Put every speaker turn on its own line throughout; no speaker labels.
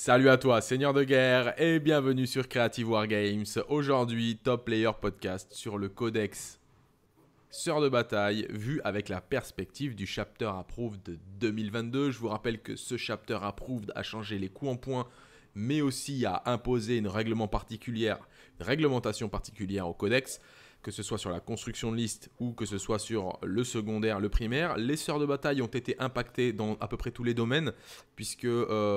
Salut à toi, Seigneur de guerre, et bienvenue sur Creative Wargames. Aujourd'hui, Top Player Podcast sur le codex Sœur de bataille, vu avec la perspective du Chapter Approved de 2022. Je vous rappelle que ce Chapter Approved a changé les coups en points, mais aussi a imposé une réglementation particulière au codex, que ce soit sur la construction de liste ou que ce soit sur le secondaire, le primaire. Les sœurs de bataille ont été impactées dans à peu près tous les domaines, puisque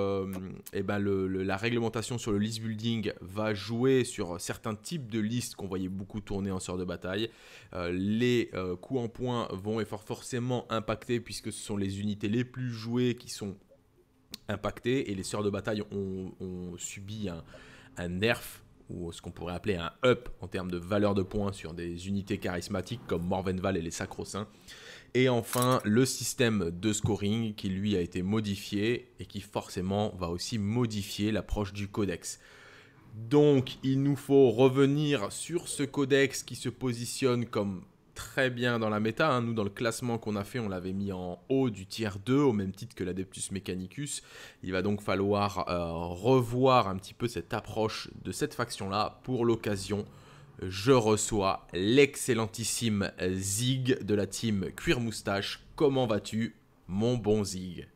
la réglementation sur le list building va jouer sur certains types de listes qu'on voyait beaucoup tourner en sœurs de bataille. Les coups en points vont être forcément impactés, puisque ce sont les unités les plus jouées qui sont impactées, et les sœurs de bataille ont subi un nerf, ou ce qu'on pourrait appeler un up en termes de valeur de points sur des unités charismatiques comme Morvenval et les Sacro-Saints. Et enfin, le système de scoring qui lui a été modifié et qui forcément va aussi modifier l'approche du codex. Donc, il nous faut revenir sur ce codex qui se positionne comme très bien dans la méta. Nous, dans le classement qu'on a fait, on l'avait mis en haut du tier 2, au même titre que l'Adeptus Mechanicus. Il va donc falloir revoir un petit peu cette approche de cette faction-là. Pour l'occasion, je reçois l'excellentissime Zig de la team Cuir Moustache. Comment vas-tu, mon bon Zig?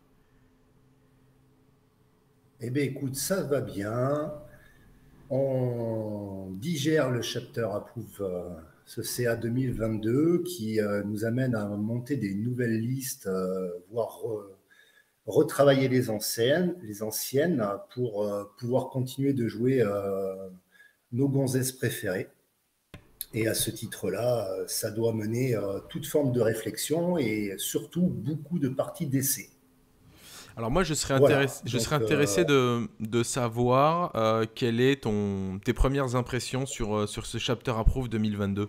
Eh bien, écoute, ça va bien. On digère le chapter approuve ce CA 2022 qui nous amène à monter des nouvelles listes, voire retravailler les anciennes pour pouvoir continuer de jouer nos gonzesses préférées. Et à ce titre-là, ça doit mener toute forme de réflexion et surtout beaucoup de parties d'essai.
Alors moi, je serais
Voilà.
intéressé de savoir quelles est tes premières impressions sur ce Chapter Approve 2022.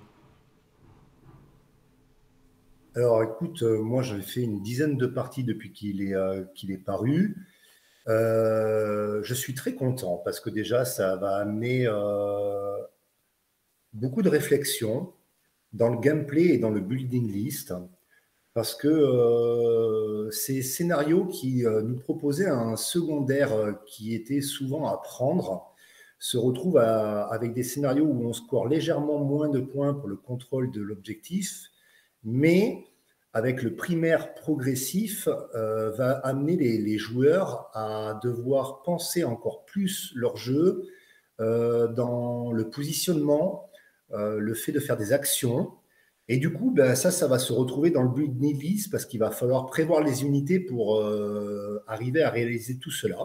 Alors écoute, moi j'avais fait une dizaine de parties depuis qu'il est paru. Je suis très content parce que déjà ça va amener beaucoup de réflexion dans le gameplay et dans le building list. Parce que ces scénarios qui nous proposaient un secondaire qui était souvent à prendre se retrouvent avec des scénarios où on score légèrement moins de points pour le contrôle de l'objectif, mais avec le primaire progressif, va amener les joueurs à devoir penser encore plus leur jeu dans le positionnement, le fait de faire des actions. Et du coup, ben, ça va se retrouver dans le build need list parce qu'il va falloir prévoir les unités pour arriver à réaliser tout cela.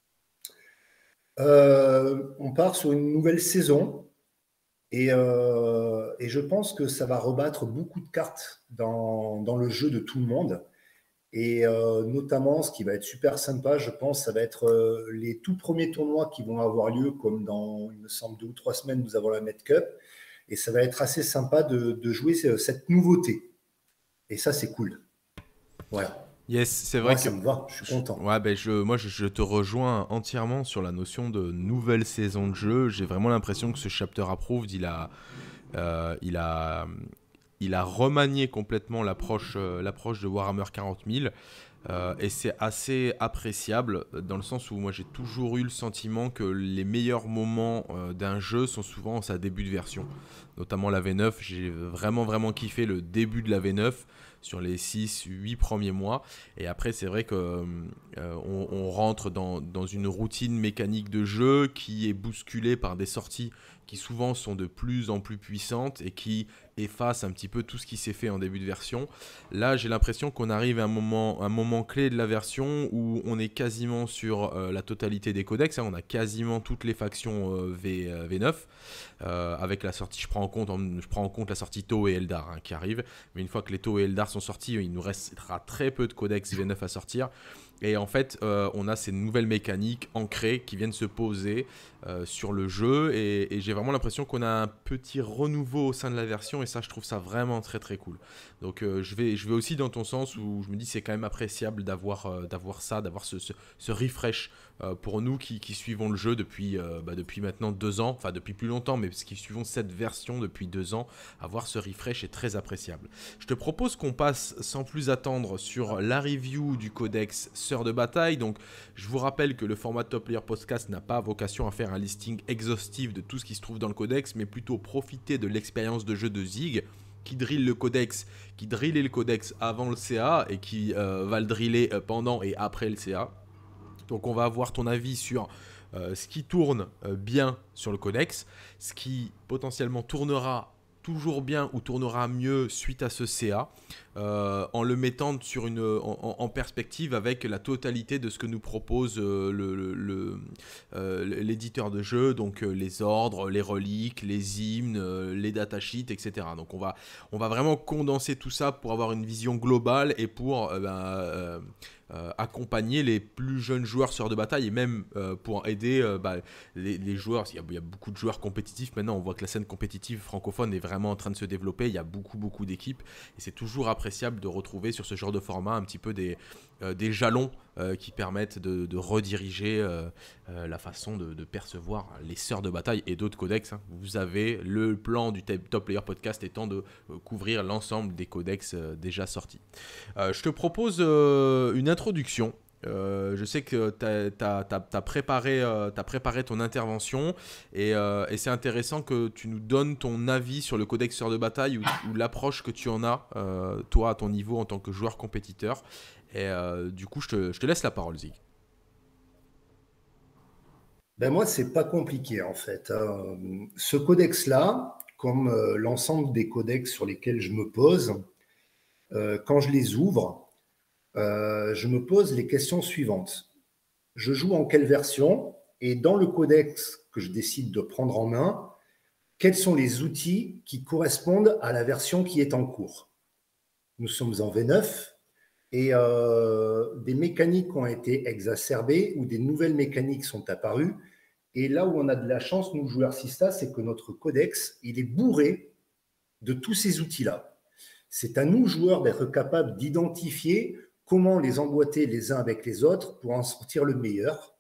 On part sur une nouvelle saison et je pense que ça va rebattre beaucoup de cartes dans le jeu de tout le monde. Et notamment, ce qui va être super sympa, je pense, ça va être les tout premiers tournois qui vont avoir lieu, comme dans, il me semble, 2 ou 3 semaines, nous avons la Med Cup. Et ça va être assez sympa de jouer cette nouveauté. Et ça, c'est cool. Voilà.
Yes, c'est vrai
Moi,
que
ça me va, je suis content.
ouais, ben je te rejoins entièrement sur la notion de nouvelle saison de jeu. J'ai vraiment l'impression que ce Chapter Approved, euh, il a, il a remanié complètement l'approche de Warhammer 40 000. Et c'est assez appréciable dans le sens où moi j'ai toujours eu le sentiment que les meilleurs moments d'un jeu sont souvent en sa début de version. Notamment la V9, j'ai vraiment kiffé le début de la V9 sur les 6-8 premiers mois. Et après c'est vrai qu'on rentre dans une routine mécanique de jeu qui est bousculée par des sorties qui souvent sont de plus en plus puissantes et qui effacent un petit peu tout ce qui s'est fait en début de version. Là, j'ai l'impression qu'on arrive à un moment clé de la version où on est quasiment sur la totalité des codex. On a quasiment toutes les factions V9. Avec la sortie, je prends en compte la sortie Tau et Eldar qui arrive. Mais une fois que les Tau et Eldar sont sortis, il nous restera très peu de codex V9 à sortir. Et en fait, on a ces nouvelles mécaniques ancrées qui viennent se poser sur le jeu. Et j'ai vraiment l'impression qu'on a un petit renouveau au sein de la version. Et ça, je trouve ça vraiment très cool. Donc je vais aussi dans ton sens où je me dis c'est quand même appréciable d'avoir ce refresh pour nous qui suivons le jeu depuis maintenant 2 ans. Enfin, depuis plus longtemps, mais qui suivons cette version depuis 2 ans. Avoir ce refresh est très appréciable. Je te propose qu'on passe sans plus attendre sur la review du codex sœurs de bataille. Donc, je vous rappelle que le format Top Player Podcast n'a pas vocation à faire un listing exhaustif de tout ce qui se trouve dans le codex, mais plutôt profiter de l'expérience de jeu de Zig, qui drille le codex, qui drillait le codex avant le CA et qui va le driller pendant et après le CA. Donc on va avoir ton avis sur ce qui tourne bien sur le codex, ce qui potentiellement tournera toujours bien ou tournera mieux suite à ce CA, en le mettant en perspective avec la totalité de ce que nous propose l'éditeur de jeu, donc les ordres, les reliques, les hymnes, les datasheets, etc. Donc on va vraiment condenser tout ça pour avoir une vision globale et pour accompagner les plus jeunes joueurs sœurs de bataille et même pour aider les joueurs. Il y a beaucoup de joueurs compétitifs maintenant, on voit que la scène compétitive francophone est vraiment en train de se développer, il y a beaucoup d'équipes et c'est toujours appréciable de retrouver sur ce genre de format un petit peu des jalons qui permettent de rediriger la façon de percevoir les sœurs de bataille et d'autres codex. Hein. Vous avez le plan du Top Player Podcast étant de couvrir l'ensemble des codex déjà sortis. Je te propose une introduction. Je sais que tu as préparé ton intervention et c'est intéressant que tu nous donnes ton avis sur le codex sœurs de bataille ou l'approche que tu en as, toi, à ton niveau en tant que joueur compétiteur. Et du coup, je te laisse la parole, Zig.
Ben moi, c'est pas compliqué en fait. Ce codex-là, comme l'ensemble des codex sur lesquels je me pose, quand je les ouvre, je me pose les questions suivantes. Je joue en quelle version? Et dans le codex que je décide de prendre en main, quels sont les outils qui correspondent à la version qui est en cours? Nous sommes en V9 et des mécaniques ont été exacerbées ou des nouvelles mécaniques sont apparues. Et là où on a de la chance, nous joueurs Sista, c'est que notre codex, il est bourré de tous ces outils-là. C'est à nous, joueurs, d'être capables d'identifier comment les emboîter les uns avec les autres pour en sortir le meilleur.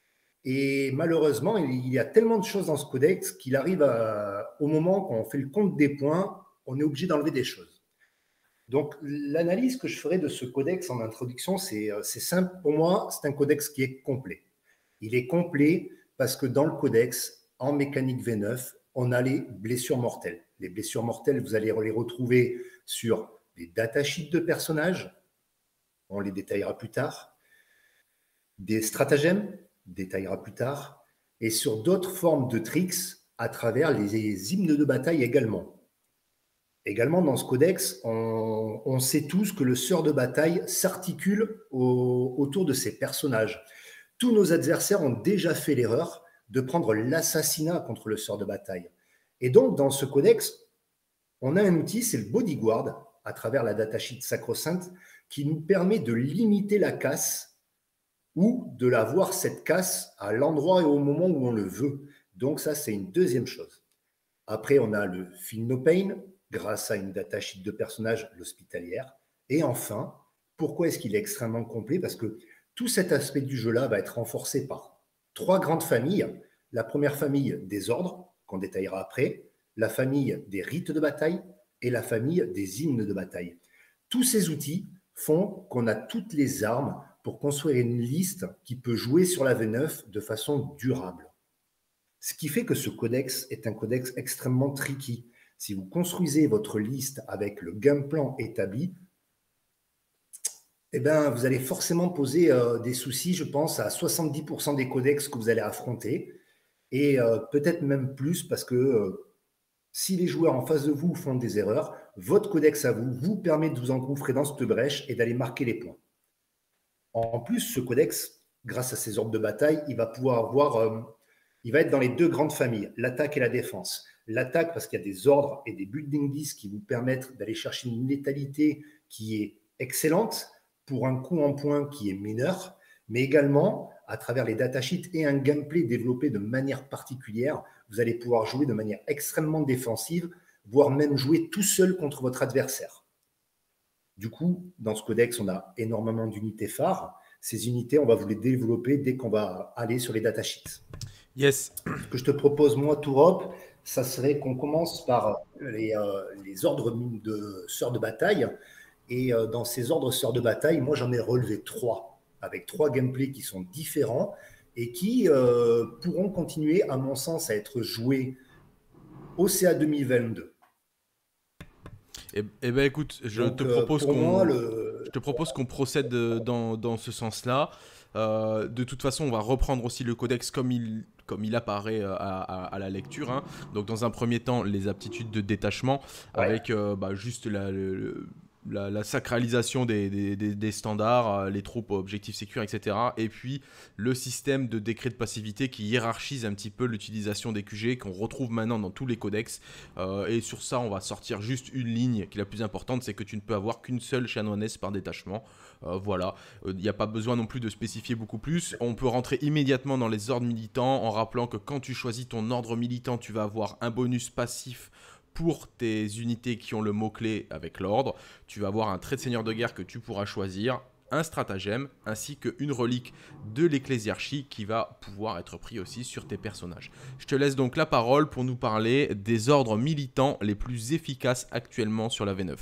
Et malheureusement, il y a tellement de choses dans ce codex qu'il arrive au moment quand on fait le compte des points, on est obligé d'enlever des choses. Donc, l'analyse que je ferai de ce codex en introduction, c'est simple. Pour moi, c'est un codex qui est complet. Il est complet parce que dans le codex, en mécanique V9, on a les blessures mortelles. Les blessures mortelles, vous allez les retrouver sur les datasheets de personnages, on les détaillera plus tard, des stratagèmes, détaillera plus tard, et sur d'autres formes de tricks à travers les hymnes de bataille également. Également, dans ce codex, on sait tous que le sœur de bataille s'articule autour de ces personnages. Tous nos adversaires ont déjà fait l'erreur de prendre l'assassinat contre le sœur de bataille. Et donc, dans ce codex, on a un outil, c'est le bodyguard, à travers la datasheet sacro-sainte, qui nous permet de limiter la casse ou de la voir, cette casse, à l'endroit et au moment où on le veut. Donc ça, c'est une deuxième chose. Après, on a le Feel No Pain, grâce à une datasheet de personnages, l'hospitalière. Et enfin, pourquoi est-ce qu'il est extrêmement complet? Parce que tout cet aspect du jeu-là va être renforcé par 3 grandes familles. La première famille des ordres, qu'on détaillera après, la famille des rites de bataille et la famille des hymnes de bataille. Tous ces outils font qu'on a toutes les armes pour construire une liste qui peut jouer sur la V9 de façon durable. Ce qui fait que ce codex est un codex extrêmement tricky. Si vous construisez votre liste avec le game plan établi, eh ben, vous allez forcément poser des soucis, je pense, à 70% des codex que vous allez affronter, et peut-être même plus, parce que si les joueurs en face de vous font des erreurs, votre codex à vous permet de vous engouffrer dans cette brèche et d'aller marquer les points. En plus, ce codex, grâce à ses ordres de bataille, il va pouvoir avoir, il va être dans les 2 grandes familles, l'attaque et la défense. L'attaque, parce qu'il y a des ordres et des building lists qui vous permettent d'aller chercher une létalité qui est excellente pour un coût en points qui est mineur, mais également, à travers les datasheets et un gameplay développé de manière particulière, vous allez pouvoir jouer de manière extrêmement défensive, voire même jouer tout seul contre votre adversaire. Du coup, dans ce codex, on a énormément d'unités phares. Ces unités, on va vous les développer dès qu'on va aller sur les datasheets.
Yes.
Ce que je te propose, moi, Tourop, ça serait qu'on commence par les ordres de sœurs de bataille. Et dans ces ordres sœurs de bataille, moi, j'en ai relevé 3. avec 3 gameplays qui sont différents et qui pourront continuer, à mon sens, à être joués au CA 2022.
Eh ben écoute,
Donc, pour moi,
je te propose qu'on procède dans ce sens-là. De toute façon, on va reprendre aussi le codex comme il apparaît à la lecture, hein. Donc, dans un premier temps, les aptitudes de détachement,
ouais.
avec juste la sacralisation des standards, les troupes, objectifs sécures, etc. Et puis, le système de décret de passivité qui hiérarchise un petit peu l'utilisation des QG, qu'on retrouve maintenant dans tous les codex. Et sur ça, on va sortir juste une ligne qui est la plus importante, c'est que tu ne peux avoir qu'une seule chanoinesse par détachement. Voilà, il n'y a pas besoin non plus de spécifier beaucoup plus. On peut rentrer immédiatement dans les ordres militants en rappelant que quand tu choisis ton ordre militant, tu vas avoir un bonus passif pour tes unités qui ont le mot-clé avec l'ordre. Tu vas avoir un trait de seigneur de guerre que tu pourras choisir, un stratagème, ainsi qu'une relique de l'ecclésiarchie qui va pouvoir être pris aussi sur tes personnages. Je te laisse donc la parole pour nous parler des ordres militants les plus efficaces actuellement sur la V9.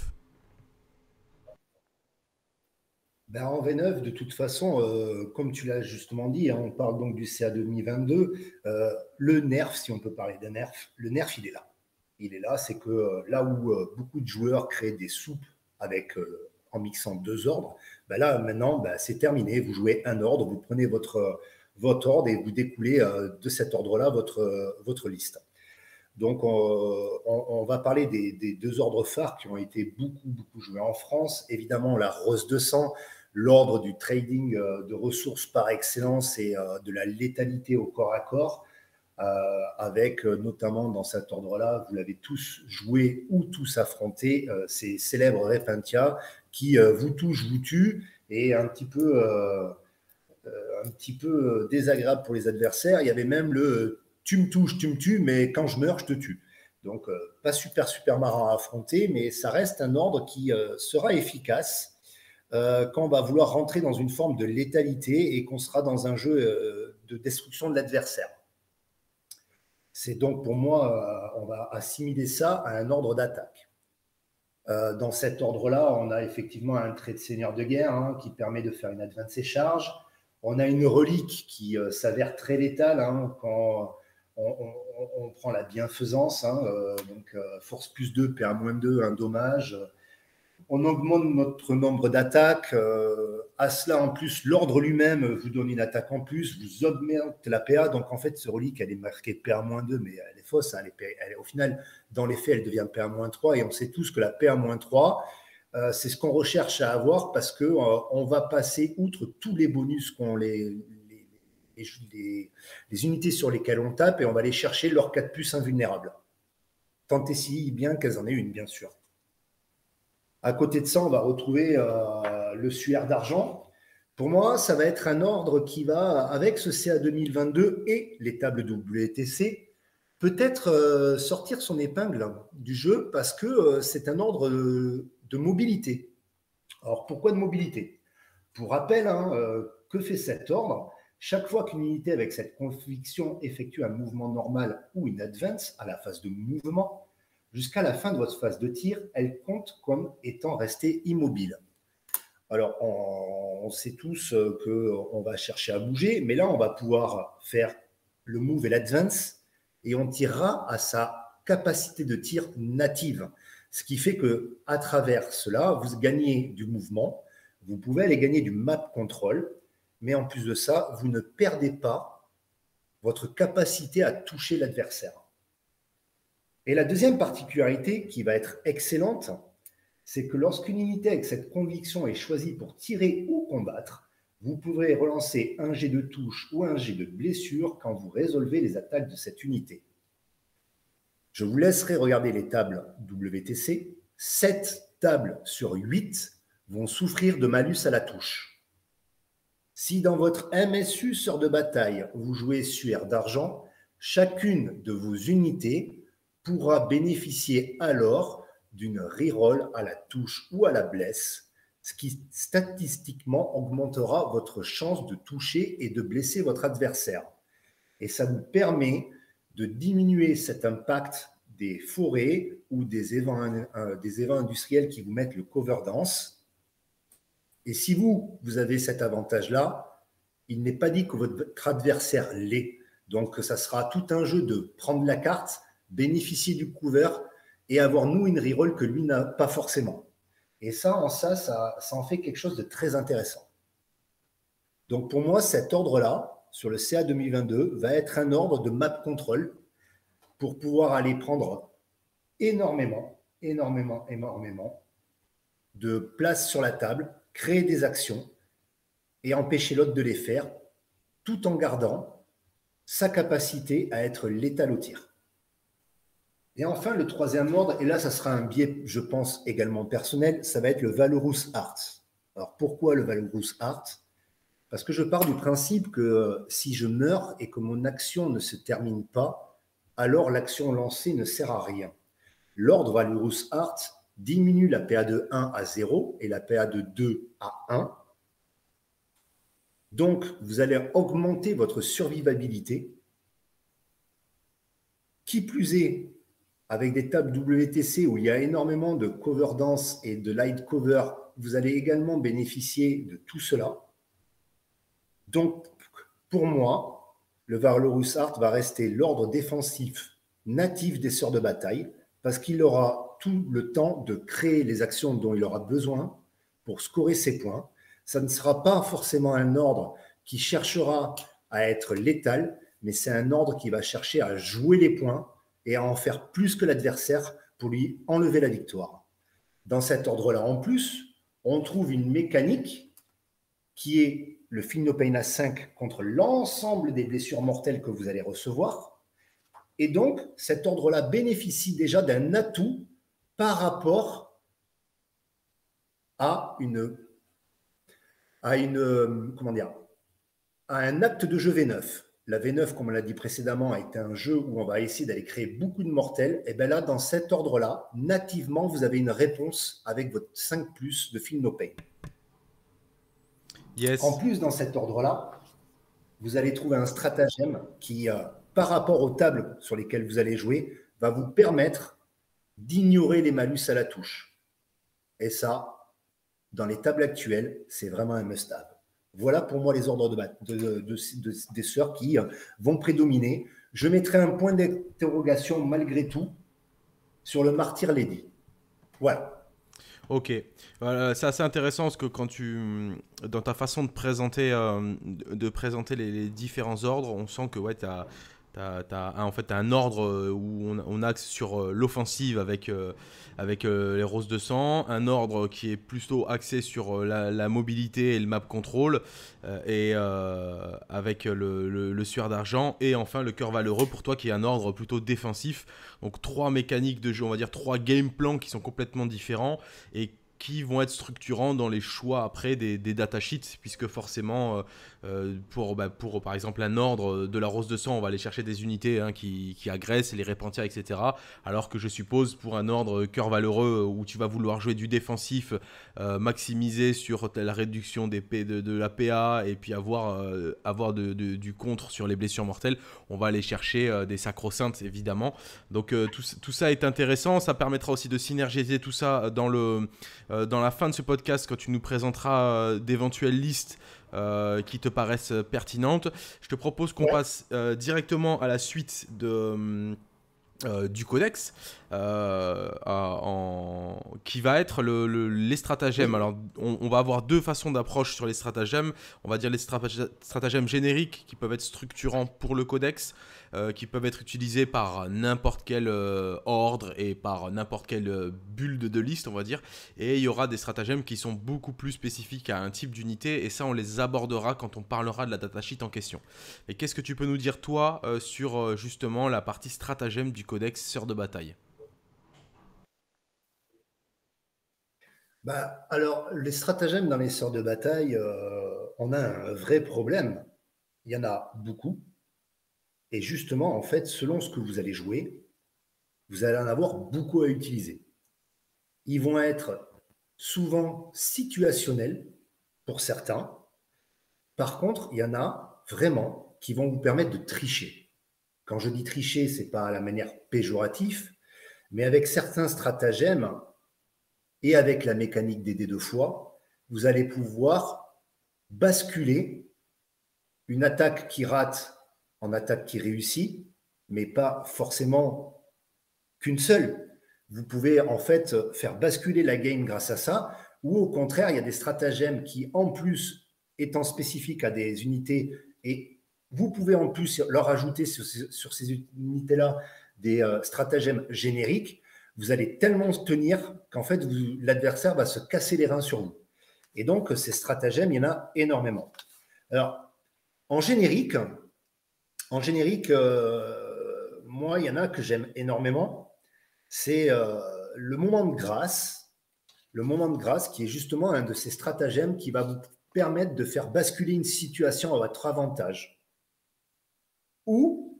Ben, en V9, de toute façon, comme tu l'as justement dit, hein, on parle donc du CA 2022. Le nerf, si on peut parler de nerf, le nerf, il est là. Il est là, c'est que là où beaucoup de joueurs créent des soupes en mixant 2 ordres, ben là, maintenant, ben, c'est terminé. Vous jouez un ordre, vous prenez votre ordre et vous découlez de cet ordre-là votre liste. Donc, on va parler des 2 ordres phares qui ont été beaucoup joués en France. Évidemment, la Rose de Sang, l'ordre du trading de ressources par excellence et de la létalité au corps à corps, avec notamment dans cet ordre-là, vous l'avez tous joué ou tous affronté, ces célèbres Repentia qui vous touchent, vous tuent, et un petit peu désagréable pour les adversaires. Il y avait même le tu me touches, tu me tues, mais quand je meurs, je te tue. Donc, pas super marrant à affronter, mais ça reste un ordre qui sera efficace quand on va vouloir rentrer dans une forme de létalité et qu'on sera dans un jeu de destruction de l'adversaire. C'est donc pour moi, on va assimiler ça à un ordre d'attaque. Dans cet ordre-là, on a effectivement un trait de seigneur de guerre hein, qui permet de faire une advance et charge. On a une relique qui s'avère très létale hein, quand on prend la bienfaisance. Hein, donc, force plus 2, PA-2, un dommage. On augmente notre nombre d'attaques. À cela, en plus, l'ordre lui-même vous donne une attaque en plus. Vous augmentez la PA. Donc, en fait, ce relique, elle est marquée PA-2, mais elle est fausse. Hein, au final, dans les faits, elle devient PA-3. Et on sait tous que la PA-3, c'est ce qu'on recherche à avoir parce qu'on va passer outre tous les bonus qu'ont les unités sur lesquelles on tape et on va aller chercher leur 4+ invulnérable. Tant et si bien qu'elles en aient une, bien sûr. À côté de ça, on va retrouver le suaire d'argent. Pour moi, ça va être un ordre qui va, avec ce CA 2022 et les tables WTC, peut-être sortir son épingle du jeu parce que c'est un ordre de mobilité. Alors, pourquoi de mobilité? Pour rappel, hein, que fait cet ordre? Chaque fois qu'une unité avec cette conviction effectue un mouvement normal ou une advance à la phase de mouvement, jusqu'à la fin de votre phase de tir, elle compte comme étant restée immobile. Alors, on sait tous qu'on va chercher à bouger, mais là, on va pouvoir faire le move et l'advance, et on tirera à sa capacité de tir native. Ce qui fait qu'à travers cela, vous gagnez du mouvement, vous pouvez aller gagner du map control, mais en plus de ça, vous ne perdez pas votre capacité à toucher l'adversaire. Et la deuxième particularité qui va être excellente, c'est que lorsqu'une unité avec cette conviction est choisie pour tirer ou combattre, vous pourrez relancer un jet de touche ou un jet de blessure quand vous résolvez les attaques de cette unité. Je vous laisserai regarder les tables WTC. 7 tables sur 8 vont souffrir de malus à la touche. Si dans votre MSU sort de bataille, vous jouez suaire d'argent, chacune de vos unités pourra bénéficier alors d'une reroll à la touche ou à la blesse, ce qui statistiquement augmentera votre chance de toucher et de blesser votre adversaire. Et ça vous permet de diminuer cet impact des forêts ou des évents industriels qui vous mettent le cover dance. Et si vous avez cet avantage-là, il n'est pas dit que votre adversaire l'ait. Donc, ça sera tout un jeu de prendre la carte, bénéficier du couvert et avoir, nous, une reroll que lui n'a pas forcément. Et ça en fait quelque chose de très intéressant. Donc, pour moi, cet ordre-là, sur le CA 2022, va être un ordre de map control pour pouvoir aller prendre énormément de place sur la table, créer des actions et empêcher l'autre de les faire, tout en gardant sa capacité à être létal au tir. Et enfin, le troisième ordre, et là, ça sera un biais, je pense, également personnel, ça va être le Valorous Art. Alors, pourquoi le Valorous Art? Parce que je pars du principe que si je meurs et que mon action ne se termine pas, alors l'action lancée ne sert à rien. L'ordre Valorous Art diminue la PA de 1 à 0 et la PA de 2 à 1. Donc, vous allez augmenter votre survivabilité. Qui plus est, avec des tables WTC où il y a énormément de cover dance et de light cover, vous allez également bénéficier de tout cela. Donc, pour moi, le Valorous Art va rester l'ordre défensif natif des sœurs de bataille parce qu'il aura tout le temps de créer les actions dont il aura besoin pour scorer ses points. Ça ne sera pas forcément un ordre qui cherchera à être létal, mais c'est un ordre qui va chercher à jouer les points et à en faire plus que l'adversaire pour lui enlever la victoire. Dans cet ordre-là, en plus, on trouve une mécanique qui est le Feel No Pain à 5 contre l'ensemble des blessures mortelles que vous allez recevoir. Et donc, cet ordre-là bénéficie déjà d'un atout par rapport à un acte de jeu V9. La V9, comme on l'a dit précédemment, est un jeu où on va essayer d'aller créer beaucoup de mortels. Et bien là, dans cet ordre-là, nativement, vous avez une réponse avec votre 5+ de Feel No Pain.
Yes.
En plus, dans cet ordre-là, vous allez trouver un stratagème qui, par rapport aux tables sur lesquelles vous allez jouer, va vous permettre d'ignorer les malus à la touche. Et ça, dans les tables actuelles, c'est vraiment un must-have. Voilà pour moi les ordres des sœurs qui vont prédominer. Je mettrai un point d'interrogation malgré tout sur le Martyr Lady. Voilà.
Ok, c'est assez intéressant parce que dans ta façon de présenter les différents ordres, on sent que ouais, en fait, t'as un ordre où on axe sur l'offensive avec les roses de sang, un ordre qui est plutôt axé sur la mobilité et le map control, avec le suaire d'argent, et enfin le cœur valeureux pour toi qui est un ordre plutôt défensif. Donc 3 mécaniques de jeu, on va dire 3 game plans qui sont complètement différents et qui vont être structurants dans les choix après des datasheets, puisque forcément, pour par exemple un ordre de la rose de sang, on va aller chercher des unités qui agressent, les repentir, etc. Alors que je suppose pour un ordre cœur valeureux, où tu vas vouloir jouer du défensif, maximiser sur la réduction de la PA, et puis avoir du contre sur les blessures mortelles, on va aller chercher des sacro-saintes, évidemment. Donc tout ça est intéressant, ça permettra aussi de synergiser tout ça dans la fin de ce podcast, quand tu nous présenteras d'éventuelles listes qui te paraissent pertinentes. Je te propose qu'on passe directement à la suite du codex, qui va être les stratagèmes. Alors, on va avoir 2 façons d'approche sur les stratagèmes. On va dire les stratagèmes génériques qui peuvent être structurants pour le codex, qui peuvent être utilisés par n'importe quel ordre et par n'importe quelle build de liste, on va dire. Et il y aura des stratagèmes qui sont beaucoup plus spécifiques à un type d'unité, et ça, on les abordera quand on parlera de la datasheet en question. Et qu'est-ce que tu peux nous dire, toi, sur justement la partie stratagème du codex Sœurs de bataille?
Alors, les stratagèmes dans les sœurs de bataille, on a un vrai problème. Il y en a beaucoup. Et justement, en fait, selon ce que vous allez jouer, vous allez en avoir beaucoup à utiliser. Ils vont être souvent situationnels pour certains. Par contre, il y en a vraiment qui vont vous permettre de tricher. Quand je dis tricher, ce n'est pas à la manière péjorative, mais avec certains stratagèmes et avec la mécanique des dés de foi, vous allez pouvoir basculer une attaque qui rate en attaque qui réussit, mais pas forcément qu'une seule. Vous pouvez en fait faire basculer la game grâce à ça, ou au contraire, il y a des stratagèmes qui, en plus, étant spécifiques à des unités, et vous pouvez en plus leur ajouter sur ces unités-là des stratagèmes génériques, vous allez tellement tenir qu'en fait, l'adversaire va se casser les reins sur vous. Et donc, ces stratagèmes, il y en a énormément. Alors, en générique, moi, il y en a que j'aime énormément. C'est le moment de grâce. Le moment de grâce qui est justement un de ces stratagèmes qui va vous permettre de faire basculer une situation à votre avantage. Ou,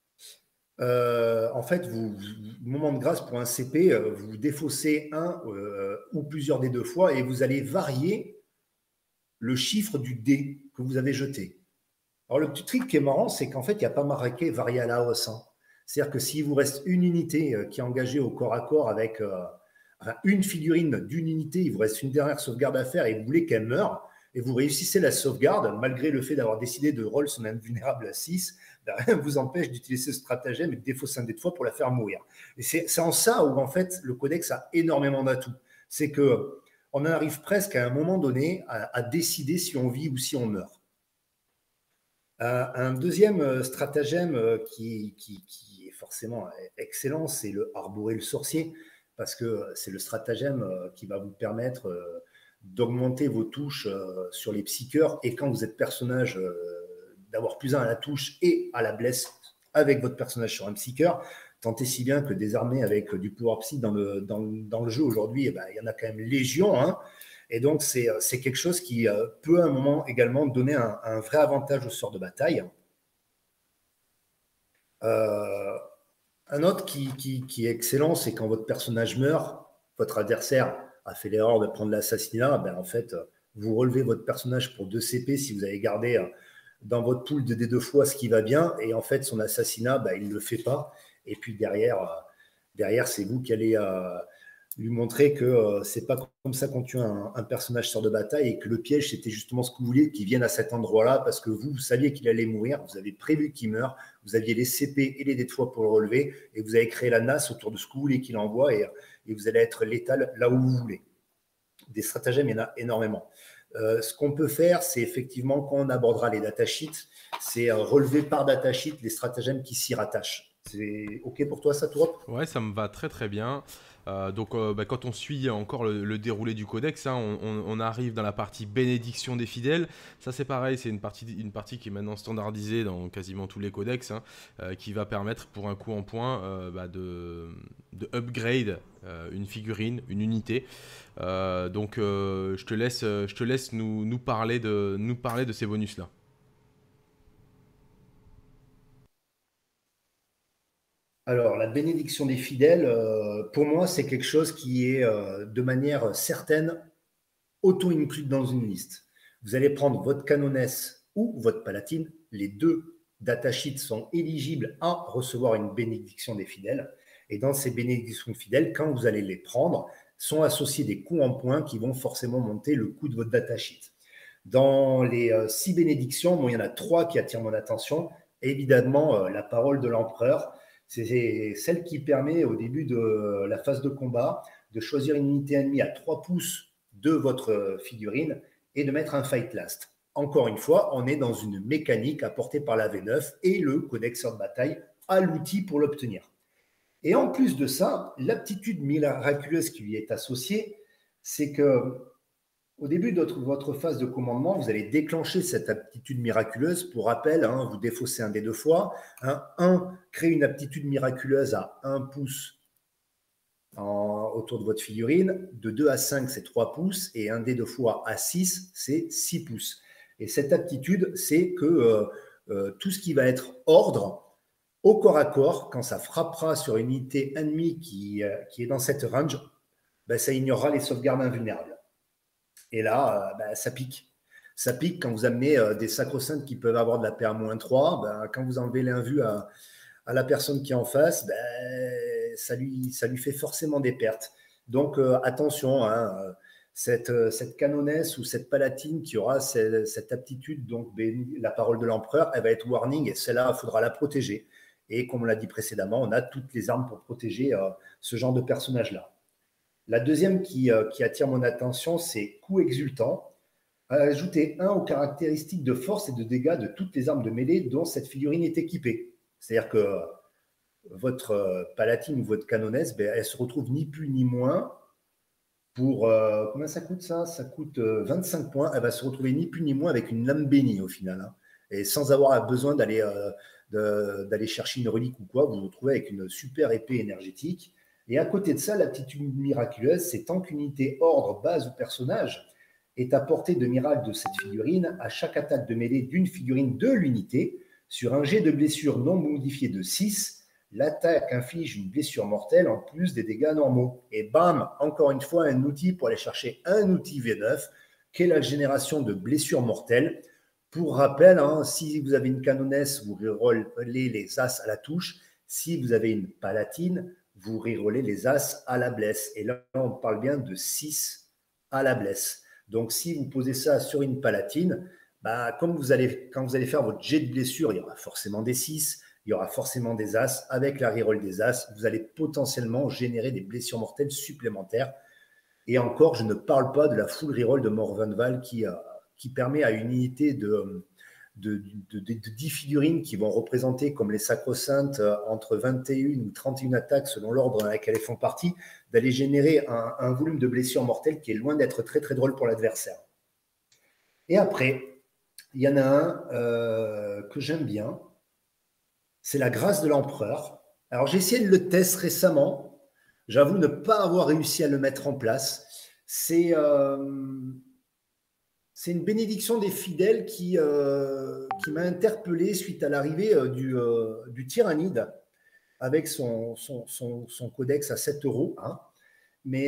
en fait, moment de grâce pour un CP, vous défaussez un ou plusieurs des 2 fois et vous allez varier le chiffre du dé que vous avez jeté. Alors, le petit truc qui est marrant, c'est qu'en fait, il n'y a pas marqué varié à la hausse. Hein. C'est-à-dire que s'il vous reste une unité qui est engagée au corps à corps avec une figurine d'une unité, il vous reste une dernière sauvegarde à faire et vous voulez qu'elle meure, et vous réussissez la sauvegarde, malgré le fait d'avoir décidé de roll son invulnérable à 6, ben, rien ne vous empêche d'utiliser ce stratagème et de défausser un dé de fois pour la faire mourir. Et c'est en ça où, en fait, le codex a énormément d'atouts. C'est qu'on en arrive presque à un moment donné à décider si on vit ou si on meurt. Un deuxième stratagème qui est forcément excellent, c'est le arborer le sorcier, parce que c'est le stratagème qui va vous permettre d'augmenter vos touches sur les psycheurs, et quand vous êtes personnage, d'avoir +1 à la touche et à la blesse avec votre personnage sur un psycheur, tant et si bien que des armées avec du power psy dans le jeu aujourd'hui, eh ben, il y en a quand même légion, hein. Et donc, c'est quelque chose qui peut à un moment également donner un vrai avantage au sort de bataille. Un autre qui est excellent, c'est quand votre personnage meurt, votre adversaire a fait l'erreur de prendre l'assassinat, ben en fait, vous relevez votre personnage pour 2 CP si vous avez gardé dans votre pool de D2 fois ce qui va bien, et en fait, son assassinat, ben, il ne le fait pas. Et puis derrière c'est vous qui allez lui montrer que c'est pas comme ça qu'on tue un personnage sort de bataille, et que le piège, c'était justement ce que vous vouliez, qu'il vienne à cet endroit-là, parce que vous saviez qu'il allait mourir, vous avez prévu qu'il meure, vous aviez les CP et les dés de foi pour le relever, et vous avez créé la nasse autour de ce que vous voulez qu'il envoie, et vous allez être létal là où vous voulez. Des stratagèmes, il y en a énormément. Ce qu'on peut faire, c'est effectivement, quand on abordera les datasheets, c'est relever par datasheet les stratagèmes qui s'y rattachent. C'est OK pour toi, ça, Tourop ?
Ouais, ça me va très très bien. Donc, quand on suit encore le déroulé du codex, hein, on arrive dans la partie bénédiction des fidèles. Ça, c'est pareil, c'est une partie qui est maintenant standardisée dans quasiment tous les codex, hein, qui va permettre pour un coup en point de upgrade une figurine, une unité. Donc, je te laisse nous parler de ces bonus-là.
Alors, la bénédiction des fidèles, pour moi, c'est quelque chose qui est de manière certaine auto-inclus dans une liste. Vous allez prendre votre canonesse ou votre palatine. Les 2 datasheets sont éligibles à recevoir une bénédiction des fidèles. Et dans ces bénédictions fidèles, quand vous allez les prendre, sont associés des coups en points qui vont forcément monter le coût de votre datasheet. Dans les 6 bénédictions, bon, il y en a 3 qui attirent mon attention. Évidemment, la parole de l'empereur. C'est celle qui permet au début de la phase de combat de choisir une unité ennemie à 3 pouces de votre figurine et de mettre un fight last. Encore une fois, on est dans une mécanique apportée par la V9 et le codex de bataille a l'outil pour l'obtenir. Et en plus de ça, l'aptitude miraculeuse qui lui est associée, c'est que au début de votre phase de commandement, vous allez déclencher cette aptitude miraculeuse. Pour rappel, hein, vous défaussez un dé 2 fois. 1 crée une aptitude miraculeuse à 1 pouce autour de votre figurine. De 2 à 5, c'est 3 pouces. Et un dé 2 fois à 6, c'est 6 pouces. Et cette aptitude, c'est que tout ce qui va être ordre, au corps à corps, quand ça frappera sur une unité ennemie qui est dans cette range, ben, ça ignorera les sauvegardes invulnérables. Et là, ça pique. Ça pique quand vous amenez des sacro-saints qui peuvent avoir de la PA-3. Quand vous enlevez l'invue à la personne qui est en face, ça lui fait forcément des pertes. Donc, attention, hein, cette canonesse ou cette palatine qui aura cette aptitude, donc la parole de l'empereur, elle va être warning et celle-là, il faudra la protéger. Et comme on l'a dit précédemment, on a toutes les armes pour protéger ce genre de personnage-là. La deuxième qui attire mon attention, c'est coup exultant. Ajouter 1 aux caractéristiques de force et de dégâts de toutes les armes de mêlée dont cette figurine est équipée. C'est-à-dire que votre palatine ou votre canonesse, elle se retrouve ni plus ni moins pour... combien ça coûte ça? Ça coûte 25 points. Elle va se retrouver ni plus ni moins avec une lame bénie au final. Hein. Et sans avoir besoin d'aller chercher une relique ou quoi, vous vous retrouvez avec une super épée énergétique. Et à côté de ça, l'aptitude miraculeuse, c'est tant qu'unité, ordre, base ou personnage est à portée de miracle de cette figurine à chaque attaque de mêlée d'une figurine de l'unité sur un jet de blessure non modifié de 6. L'attaque inflige une blessure mortelle en plus des dégâts normaux. Et bam, encore une fois, un outil pour aller chercher un outil V9, qui est la génération de blessures mortelles. Pour rappel, hein, si vous avez une canonesse, vous rerollez les as à la touche. Si vous avez une palatine, vous rerollez les as à la blesse. Et là, on parle bien de 6 à la blesse. Donc, si vous posez ça sur une palatine, quand vous allez faire votre jet de blessure, il y aura forcément des 6, il y aura forcément des as. Avec la reroll des as, vous allez potentiellement générer des blessures mortelles supplémentaires. Et encore, je ne parle pas de la full reroll de Morvenval qui permet à une unité de 10 figurines qui vont représenter comme les sacro-saintes entre 21 ou 31 attaques selon l'ordre dans lequel elles font partie, d'aller générer un volume de blessures mortelles qui est loin d'être très très drôle pour l'adversaire. Et après, il y en a un que j'aime bien, c'est la grâce de l'empereur. Alors j'ai essayé de le tester récemment, j'avoue ne pas avoir réussi à le mettre en place. C'est une bénédiction des fidèles qui m'a interpellé suite à l'arrivée du Tyrannide avec son codex à 7 €. Hein. Mais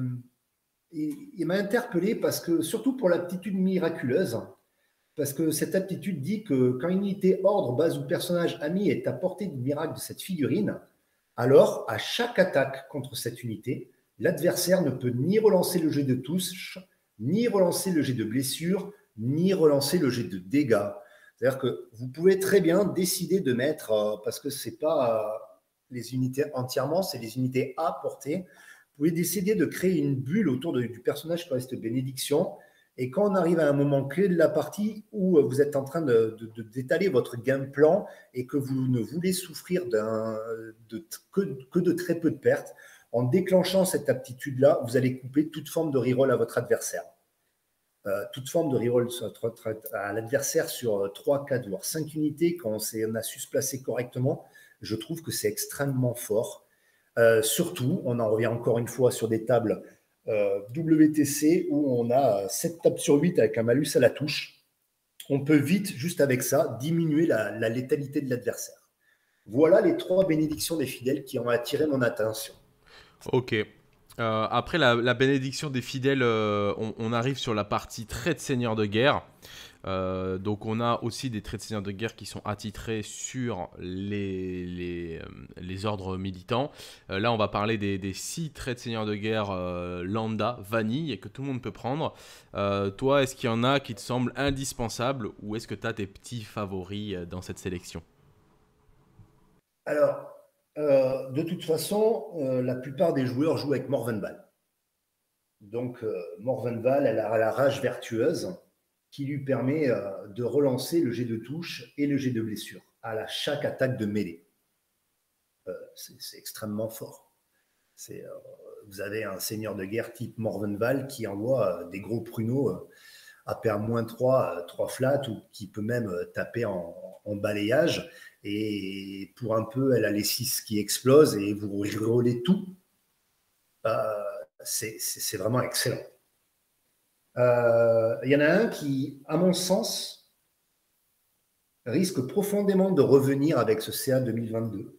il m'a interpellé parce que, surtout pour l'aptitude miraculeuse, parce que cette aptitude dit que quand une unité, ordre, base ou personnage ami est à portée du miracle de cette figurine, alors à chaque attaque contre cette unité, l'adversaire ne peut ni relancer le jet de touche, ni relancer le jet de blessure, ni relancer le jet de dégâts. C'est-à-dire que vous pouvez très bien décider de mettre, parce que ce n'est pas les unités entièrement, c'est les unités à portée, vous pouvez décider de créer une bulle autour du personnage qui reste bénédiction. Et quand on arrive à un moment clé de la partie où vous êtes en train d'étaler votre game plan et que vous ne voulez souffrir que de très peu de pertes, en déclenchant cette aptitude-là, vous allez couper toute forme de reroll à votre adversaire. Toute forme de reroll à l'adversaire sur 3, 4, voire 5 unités, quand on a su se placer correctement, je trouve que c'est extrêmement fort. Surtout, on en revient encore une fois sur des tables WTC où on a 7 tables sur 8 avec un malus à la touche. On peut vite, juste avec ça, diminuer la létalité de l'adversaire. Voilà les 3 bénédictions des fidèles qui ont attiré mon attention.
Ok. Après la bénédiction des fidèles, on arrive sur la partie traits de seigneur de guerre. Donc on a aussi des traits de seigneur de guerre qui sont attitrés sur les ordres militants. Là on va parler des 6 traits de seigneur de guerre lambda, vanille, et que tout le monde peut prendre. Toi, est-ce qu'il y en a qui te semblent indispensables ou est-ce que tu as tes petits favoris dans cette sélection?
Alors, de toute façon, la plupart des joueurs jouent avec Morvenval. Donc, Morvenval, elle a la rage vertueuse qui lui permet de relancer le jet de touche et le jet de blessure à chaque attaque de mêlée. C'est extrêmement fort. Vous avez un seigneur de guerre type Morvenval qui envoie des gros pruneaux à PA-3, 3 flat, ou qui peut même taper en balayage. Et pour un peu, elle a les 6 qui explosent et vous rerollez tout. C'est vraiment excellent. Il y en a un qui, à mon sens, risque profondément de revenir avec ce CA 2022.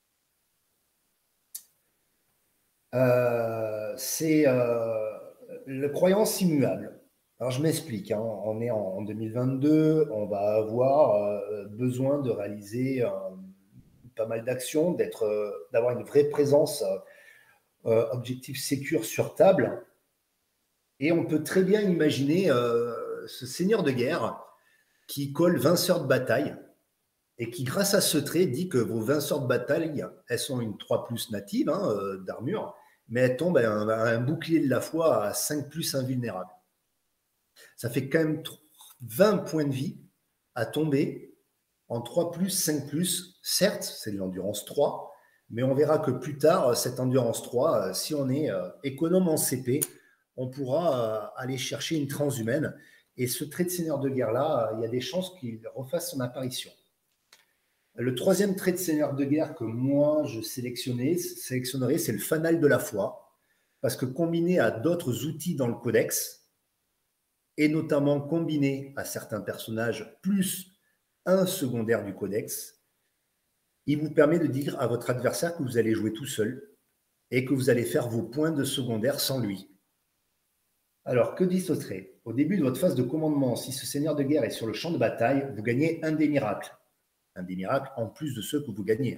C'est le croyance immuable. Alors je m'explique, hein. On est en 2022, on va avoir besoin de réaliser pas mal d'actions, d'avoir une vraie présence objectif sécure sur table. Et on peut très bien imaginer ce seigneur de guerre qui colle 20 sœurs de bataille et qui, grâce à ce trait, dit que vos 20 sœurs de bataille, elles sont une 3+ native d'armure, mais elles tombent à un bouclier de la foi à 5+ invulnérable. Ça fait quand même 20 points de vie à tomber en 3+, 5+. Certes, c'est de l'endurance 3, mais on verra que plus tard, cette endurance 3, si on est économe en CP, on pourra aller chercher une transhumaine. Et ce trait de seigneur de guerre-là, il y a des chances qu'il refasse son apparition. Le troisième trait de seigneur de guerre que moi je sélectionnerai, c'est le fanal de la foi, parce que combiné à d'autres outils dans le codex, et notamment combiné à certains personnages plus un secondaire du codex, il vous permet de dire à votre adversaire que vous allez jouer tout seul et que vous allez faire vos points de secondaire sans lui. Alors, que dit ce trait? Au début de votre phase de commandement, si ce seigneur de guerre est sur le champ de bataille, vous gagnez un dé miracle. Un dé miracle en plus de ceux que vous gagnez.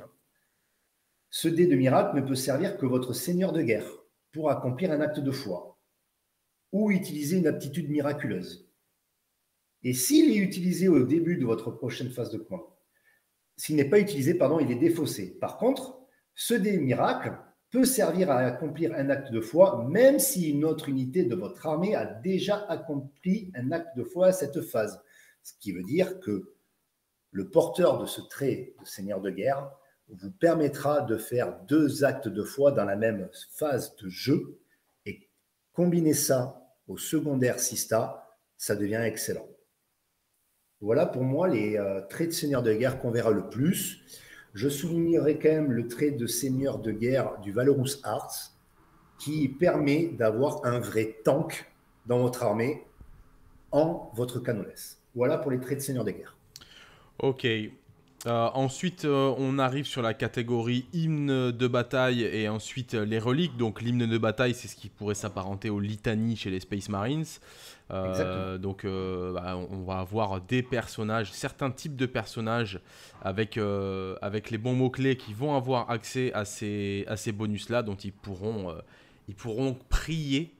Ce dé de miracle ne peut servir que votre seigneur de guerre pour accomplir un acte de foi ou utiliser une aptitude miraculeuse. Et s'il est utilisé au début de votre prochaine phase de commandement, s'il n'est pas utilisé, il est défaussé. Par contre, ce dé miracle peut servir à accomplir un acte de foi, même si une autre unité de votre armée a déjà accompli un acte de foi à cette phase. Ce qui veut dire que le porteur de ce trait de seigneur de guerre vous permettra de faire 2 actes de foi dans la même phase de jeu, et combiner ça au secondaire Sista, ça devient excellent. Voilà pour moi les traits de seigneur de guerre qu'on verra le plus. Je soulignerai quand même le trait de seigneur de guerre du Valorous Hearts, qui permet d'avoir un vrai tank dans votre armée en votre canonesse. Voilà pour les traits de seigneur de guerre.
Ok. Ensuite, on arrive sur la catégorie hymne de bataille et ensuite les reliques. Donc l'hymne de bataille, c'est ce qui pourrait s'apparenter aux litanies chez les Space Marines. Donc on va avoir des personnages, certains types de personnages avec les bons mots-clés qui vont avoir accès à ces bonus-là, dont ils pourront prier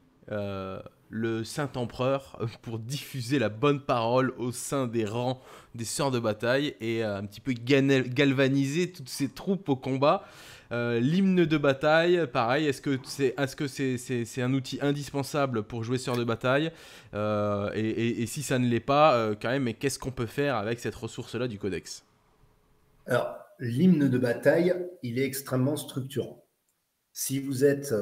le Saint-Empereur pour diffuser la bonne parole au sein des rangs des sœurs de bataille et un petit peu galvaniser toutes ces troupes au combat. L'hymne de bataille, pareil, est-ce que c'est un outil indispensable pour jouer sœurs de bataille et si ça ne l'est pas, quand même, mais qu'est-ce qu'on peut faire avec cette ressource-là du codex?
Alors, l'hymne de bataille, il est extrêmement structurant. Si vous êtes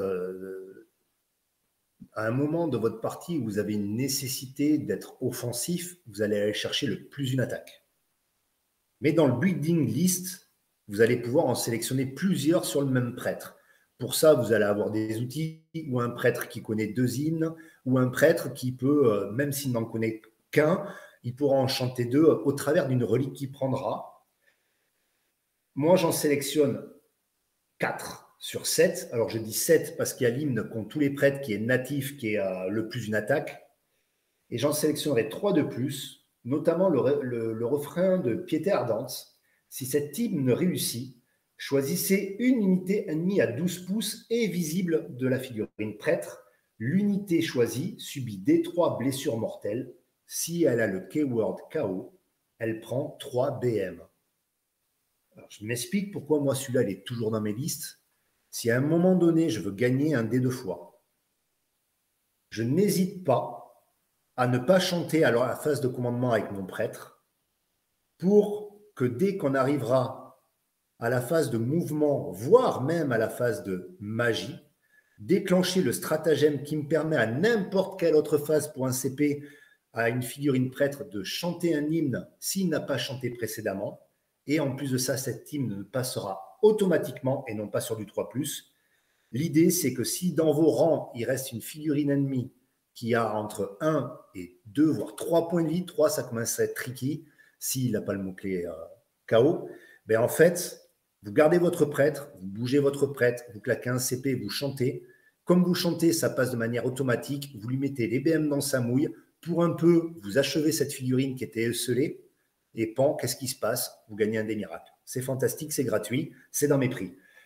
à un moment de votre partie où vous avez une nécessité d'être offensif, vous allez aller chercher le plus une attaque. Mais dans le building list, vous allez pouvoir en sélectionner plusieurs sur le même prêtre. Pour ça, vous allez avoir des outils ou un prêtre qui connaît 2 hymnes ou un prêtre qui peut, même s'il n'en connaît qu'un, il pourra en chanter 2 au travers d'une relique qu'il prendra. Moi, j'en sélectionne 4 sur 7. Alors, je dis 7 parce qu'il y a l'hymne contre tous les prêtres qui est natif, qui est le plus une attaque. Et j'en sélectionnerai 3 de plus, notamment le refrain de Piété Ardente. Si cet hymne réussit, choisissez une unité ennemie à 12 pouces et visible de la figurine prêtre. L'unité choisie subit D3 blessures mortelles. Si elle a le keyword KO, elle prend 3 BM. Alors, je m'explique pourquoi moi celui-là il est toujours dans mes listes. Si à un moment donné je veux gagner un dé de foi, je n'hésite pas à ne pas chanter à la phase de commandement avec mon prêtre pour que dès qu'on arrivera à la phase de mouvement, voire même à la phase de magie, déclencher le stratagème qui me permet à n'importe quelle autre phase pour un CP à une figurine prêtre de chanter un hymne s'il n'a pas chanté précédemment. Et en plus de ça, cet hymne passera automatiquement et non pas sur du 3+. L'idée, c'est que si dans vos rangs, il reste une figurine ennemie qui a entre 1 et 2, voire 3 points de vie, 3, ça commence à être tricky, s'il n'a pas le mot-clé KO, ben en fait, vous gardez votre prêtre, vous bougez votre prêtre, vous claquez un CP, vous chantez. Comme vous chantez, ça passe de manière automatique, vous lui mettez les BM dans sa mouille, pour un peu, vous achevez cette figurine qui était esselée, et pan, qu'est-ce qui se passe? Vous gagnez un des miracles. C'est fantastique, c'est gratuit, c'est dans mes prix.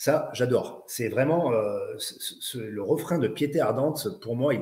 Ça, j'adore. C'est vraiment le refrain de Piété ardente, pour moi,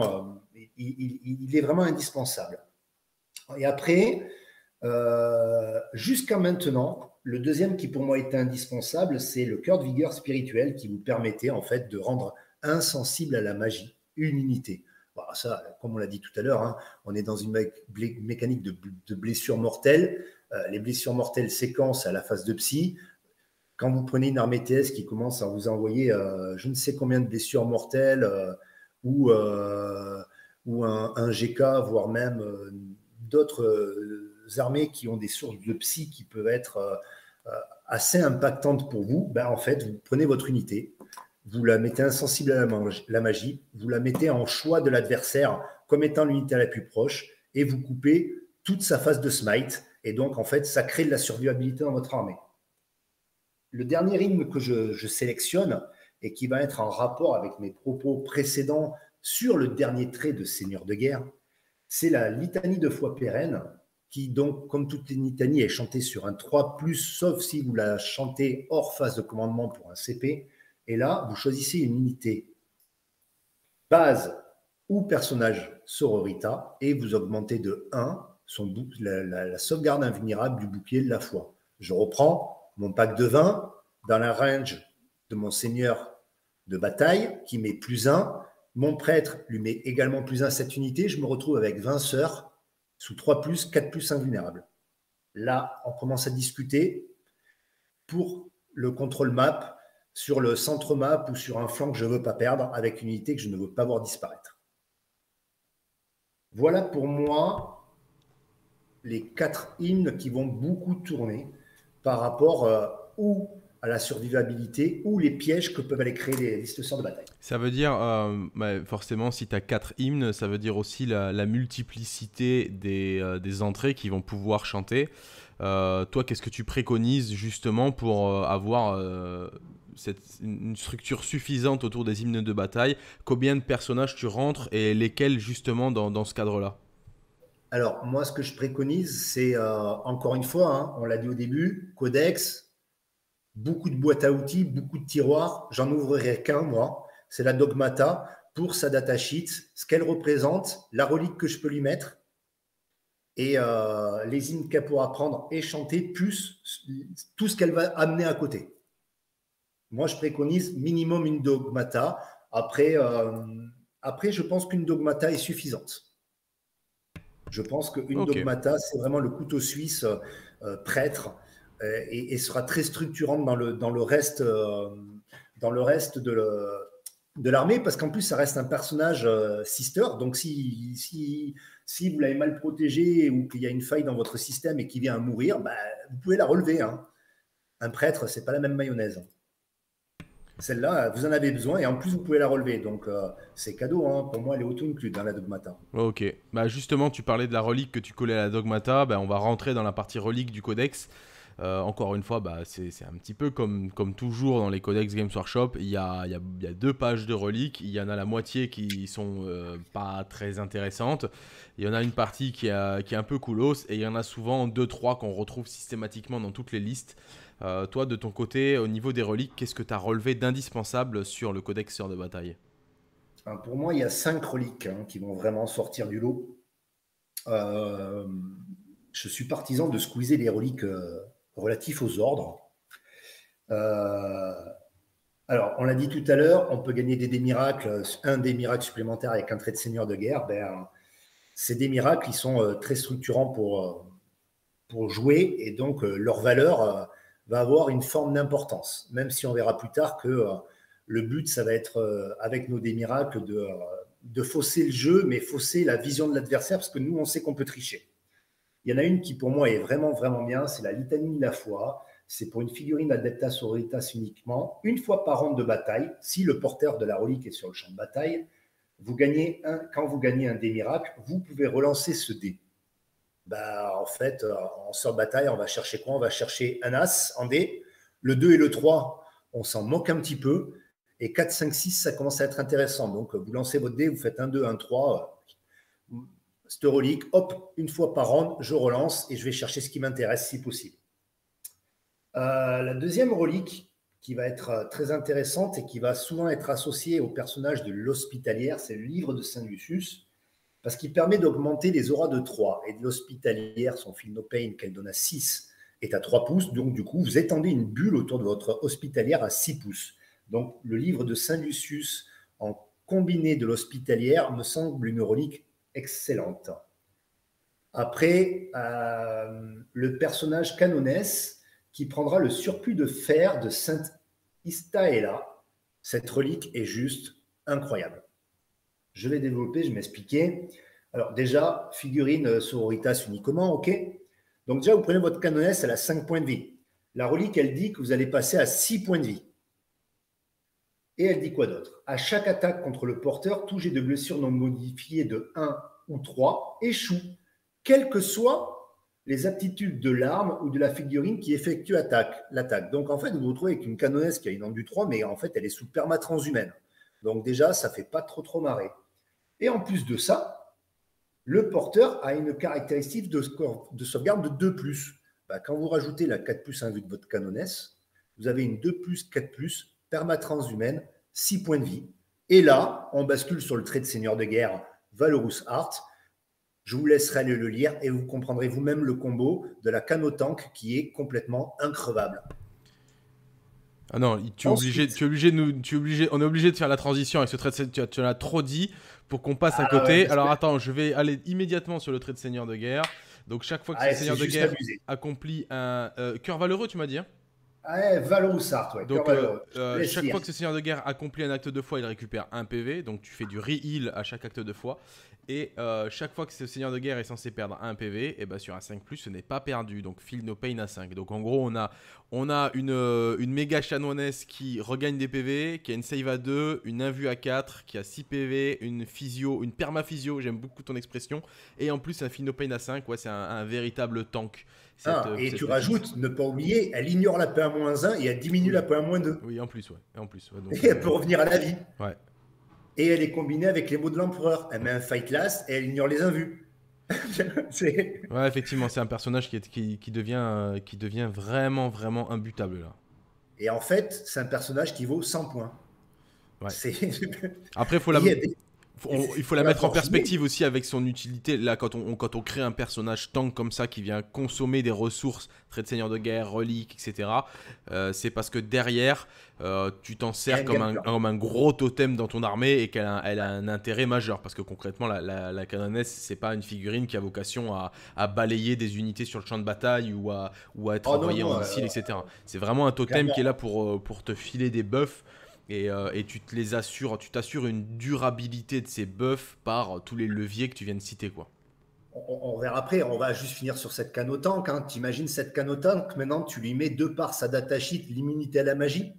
il est vraiment indispensable. Et après, jusqu'à maintenant, le deuxième qui pour moi était indispensable, c'est le cœur de vigueur spirituel qui vous permettait en fait de rendre insensible à la magie une unité. Bon, ça, comme on l'a dit tout à l'heure, hein, on est dans une mécanique de blessures mortelles. Les blessures mortelles séquencent à la phase de psy. Quand vous prenez une armée TS qui commence à vous envoyer je ne sais combien de blessures mortelles ou, ou un GK, voire même d'autres armées qui ont des sources de psy qui peuvent être assez impactantes pour vous, ben en fait, vous prenez votre unité, vous la mettez insensible à la magie, vous la mettez en choix de l'adversaire comme étant l'unité la plus proche et vous coupez toute sa phase de smite. Et donc, en fait, ça crée de la survivabilité dans votre armée. Le dernier hymne que je sélectionne et qui va être en rapport avec mes propos précédents sur le dernier trait de Seigneur de guerre, c'est la litanie de foi pérenne qui, donc, comme toute les litanies, est chantée sur un 3+, sauf si vous la chantez hors phase de commandement pour un CP. Et là, vous choisissez une unité base ou personnage sororita et vous augmentez de 1 la sauvegarde invulnérable du bouclier de la foi. Je reprends mon pack de 20 dans la range de mon seigneur de bataille qui met +1. Mon prêtre lui met également +1 à cette unité. Je me retrouve avec 20 sœurs sous 3+, 4+ invulnérables. Là, on commence à discuter pour le contrôle map sur le centre map ou sur un flanc que je ne veux pas perdre avec une unité que je ne veux pas voir disparaître. Voilà pour moi les 4 hymnes qui vont beaucoup tourner par rapport ou à la survivabilité ou les pièges que peuvent aller créer les listes de bataille.
Ça veut dire, forcément, si tu as 4 hymnes, ça veut dire aussi la multiplicité des entrées qui vont pouvoir chanter. Toi, qu'est-ce que tu préconises justement pour avoir une structure suffisante autour des hymnes de bataille? Combien de personnages tu rentres et lesquels justement dans ce cadre-là?
Alors, moi, ce que je préconise, c'est, encore une fois, hein, on l'a dit au début, codex, beaucoup de boîtes à outils, beaucoup de tiroirs. J'en ouvrirai qu'un, moi. C'est la Dogmata pour sa datasheet, ce qu'elle représente, la relique que je peux lui mettre et les hymnes qu'elle pourra prendre et chanter, plus tout ce qu'elle va amener à côté. Moi, je préconise minimum une Dogmata. Après, je pense qu'une Dogmata est suffisante. Je pense qu'une Dogmata, c'est vraiment le couteau suisse prêtre et sera très structurante dans le reste de l'armée, parce qu'en plus, ça reste un personnage sister. Donc, si vous l'avez mal protégé ou qu'il y a une faille dans votre système et qu'il vient à mourir, bah, vous pouvez la relever. Hein. Un prêtre, c'est pas la même mayonnaise. Celle-là, vous en avez besoin et en plus, vous pouvez la relever. Donc, c'est cadeau. Hein. Pour moi, elle est auto-inclue dans la Dogmata.
Ok. Bah justement, tu parlais de la relique que tu collais à la Dogmata. Bah, on va rentrer dans la partie relique du codex. Encore une fois, bah, c'est un petit peu comme toujours dans les codex Games Workshop. Il y a 2 pages de reliques. Il y en a la moitié qui sont pas très intéressantes. Il y en a une partie qui est un peu coolos. Et il y en a souvent 2-3 qu'on retrouve systématiquement dans toutes les listes. Toi, de ton côté, au niveau des reliques, qu'est-ce que tu as relevé d'indispensable sur le codex Sœur de Bataille?
Alors pour moi, il y a 5 reliques qui vont vraiment sortir du lot. Je suis partisan de squeezer les reliques relatifs aux ordres. Alors, on l'a dit tout à l'heure, on peut gagner des miracles, un des miracles supplémentaires avec un trait de seigneur de guerre. C'est des miracles qui sont très structurants pour jouer et donc leur valeur va avoir une forme d'importance, même si on verra plus tard que le but, ça va être avec nos démiracles de fausser le jeu, mais fausser la vision de l'adversaire parce que nous, on sait qu'on peut tricher. Il y en a une qui, pour moi, est vraiment, vraiment bien, c'est la litanie de la foi. C'est pour une figurine Adeptas Sororitas uniquement. Une fois par ronde de bataille, si le porteur de la relique est sur le champ de bataille, quand vous gagnez un dé miracle, vous pouvez relancer ce dé. En fait, en sort de bataille, on va chercher quoi? On va chercher un as en dé. Le 2 et le 3, on s'en moque un petit peu. Et 4, 5, 6, ça commence à être intéressant. Donc, vous lancez votre dé, vous faites un 2, un 3. Cette relique, hop, une fois par ronde, je relance et je vais chercher ce qui m'intéresse si possible. La deuxième relique qui va être très intéressante et qui va souvent être associée au personnage de l'Hospitalière, c'est le livre de Saint Lucius, parce qu'il permet d'augmenter les auras de 3. Et de l'Hospitalière, son Feel No Pain qu'elle donne à 6 est à 3 pouces, donc du coup, vous étendez une bulle autour de votre Hospitalière à 6 pouces. Donc le livre de Saint Lucius en combiné de l'Hospitalière me semble une relique excellente. Après, le personnage Canonès qui prendra le surplus de fer de Sainte Istaella. Cette relique est juste incroyable. Je vais développer, je vais m'expliquer. Alors déjà, figurine Sororitas Unicomment, ok. Donc déjà, vous prenez votre Canonès, elle a 5 points de vie. La relique, elle dit que vous allez passer à 6 points de vie. Et elle dit quoi d'autre? À chaque attaque contre le porteur, tout jet de blessure non modifié de 1 ou 3 échoue, quelles que soient les aptitudes de l'arme ou de la figurine qui effectue l'attaque. Donc en fait, vous vous retrouvez avec une canonesse qui a une endu 3, mais en fait, elle est sous perma transhumaine. Donc déjà, ça ne fait pas trop marrer. Et en plus de ça, le porteur a une caractéristique de sauvegarde de 2+. Quand vous rajoutez la 4+, en vue de votre canonesse, vous avez une 2+, 4+, perma transhumaine, 6 points de vie. Et là, on bascule sur le trait de seigneur de guerre Valorous Art. Je vous laisserai aller le lire et vous comprendrez vous-même le combo de la canotank qui est complètement increvable.
Ah non, on est obligé de faire la transition avec ce trait de seigneur. Tu l'as trop dit pour qu'on passe à côté. Ouais, alors attends, je vais aller immédiatement sur le trait de seigneur de guerre. Donc chaque fois que ce seigneur de guerre accomplit un cœur valeureux, tu m'as dit, hein?
Valorous Art, ouais.
Donc, chaque fois que ce seigneur de guerre accomplit un acte de foi, il récupère 1 PV. Donc, tu fais du re-heal à chaque acte de foi. Et chaque fois que ce seigneur de guerre est censé perdre 1 PV, et ben sur un 5+, ce n'est pas perdu. Donc, Feel No Pain à 5. Donc, en gros, on a une méga chanoinesse qui regagne des PV, qui a une save à 2, une invue à 4, qui a 6 PV, une physio, une perma-physio, j'aime beaucoup ton expression. Et en plus, un Feel No Pain à 5, ouais, c'est un véritable tank.
Et tu rajoutes, ne pas oublier, elle ignore la PA-1 et elle diminue la PA-2.
Oui, en plus, ouais. Donc,
et elle peut revenir à la vie.
Ouais.
Et elle est combinée avec les mots de l'empereur. Elle met un fight last et elle ignore les invus.
Ouais, effectivement, c'est un personnage qui devient vraiment, vraiment imbutable là.
Et en fait, c'est un personnage qui vaut 100 points.
Ouais. Après, il faut la mettre en perspective
jouer.
aussi avec son utilité. Là, quand on crée un personnage tank comme ça qui vient consommer des ressources, trait de seigneur de guerre, reliques, etc., c'est parce que derrière, tu t'en sers comme un gros totem dans ton armée et qu'elle a un intérêt majeur. Parce que concrètement, la canonesse, c'est pas une figurine qui a vocation à balayer des unités sur le champ de bataille ou à être envoyée en missile, etc. C'est vraiment un totem qui est là pour te filer des buffs. Et tu te les assures, tu t'assures une durabilité de ces buffs par tous les leviers que tu viens de citer, quoi.
On verra après, on va juste finir sur cette canotank. Hein. T'imagines cette canotank, maintenant tu lui mets de par sa datasheet l'immunité à la magie.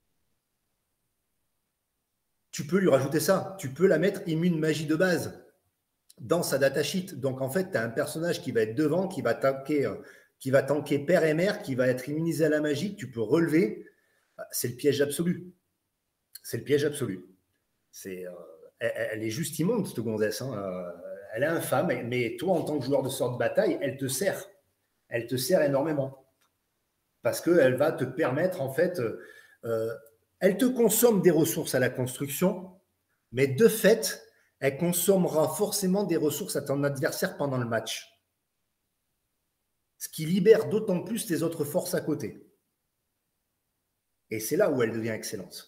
Tu peux lui rajouter ça. Tu peux la mettre immune magie de base dans sa datasheet. Donc en fait, tu as un personnage qui va être devant, qui va tanker père et mère, qui va être immunisé à la magie, que tu peux relever. C'est le piège absolu. C'est le piège absolu. Elle est juste immonde, cette gonzesse. Hein. Elle est infâme, mais toi, en tant que joueur de sort de bataille, elle te sert. Elle te sert énormément. Parce qu'elle va te permettre, en fait, elle te consomme des ressources à la construction, mais de fait, elle consommera forcément des ressources à ton adversaire pendant le match. Ce qui libère d'autant plus les autres forces à côté. Et c'est là où elle devient excellente.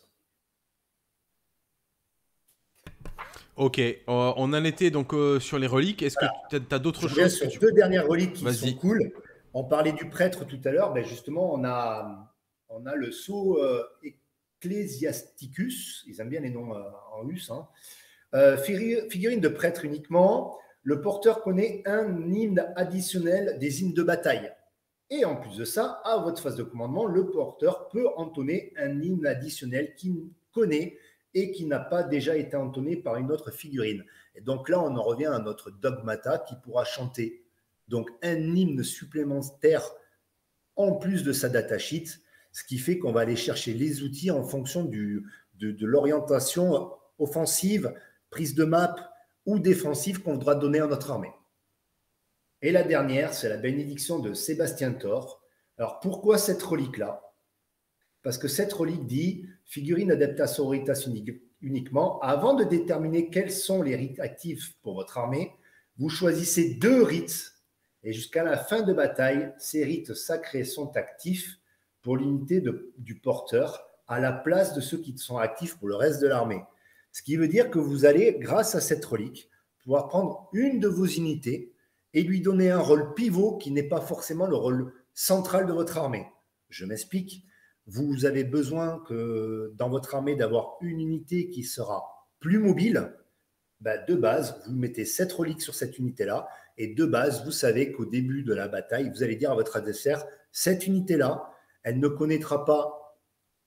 Ok, on en était donc sur les reliques. Est-ce que tu as d'autres choses
sur deux dernières reliques qui sont cool. On parlait du prêtre tout à l'heure. Ben justement, on a le sceau Ecclesiasticus. Ils aiment bien les noms en us. Hein. Figurine de prêtre uniquement. Le porteur connaît un hymne additionnel des hymnes de bataille. Et en plus de ça, à votre phase de commandement, le porteur peut entonner un hymne additionnel qu'il connaît et qui n'a pas déjà été entonné par une autre figurine. Et donc là, on en revient à notre dogmata qui pourra chanter donc un hymne supplémentaire en plus de sa datasheet, ce qui fait qu'on va aller chercher les outils en fonction de l'orientation offensive, prise de map ou défensive qu'on voudra donner à notre armée. Et la dernière, c'est la bénédiction de Sébastien Thor. Alors pourquoi cette relique-là ? Parce que cette relique dit figurine adeptas sororitas uniquement. Avant de déterminer quels sont les rites actifs pour votre armée, vous choisissez 2 rites. Et jusqu'à la fin de bataille, ces rites sacrés sont actifs pour l'unité du porteur à la place de ceux qui sont actifs pour le reste de l'armée. Ce qui veut dire que vous allez, grâce à cette relique, pouvoir prendre une de vos unités et lui donner un rôle pivot qui n'est pas forcément le rôle central de votre armée. Je m'explique. Vous avez besoin que dans votre armée d'avoir une unité qui sera plus mobile. De base, vous mettez cette relique sur cette unité-là et de base, vous savez qu'au début de la bataille, vous allez dire à votre adversaire, cette unité-là, elle ne connaîtra pas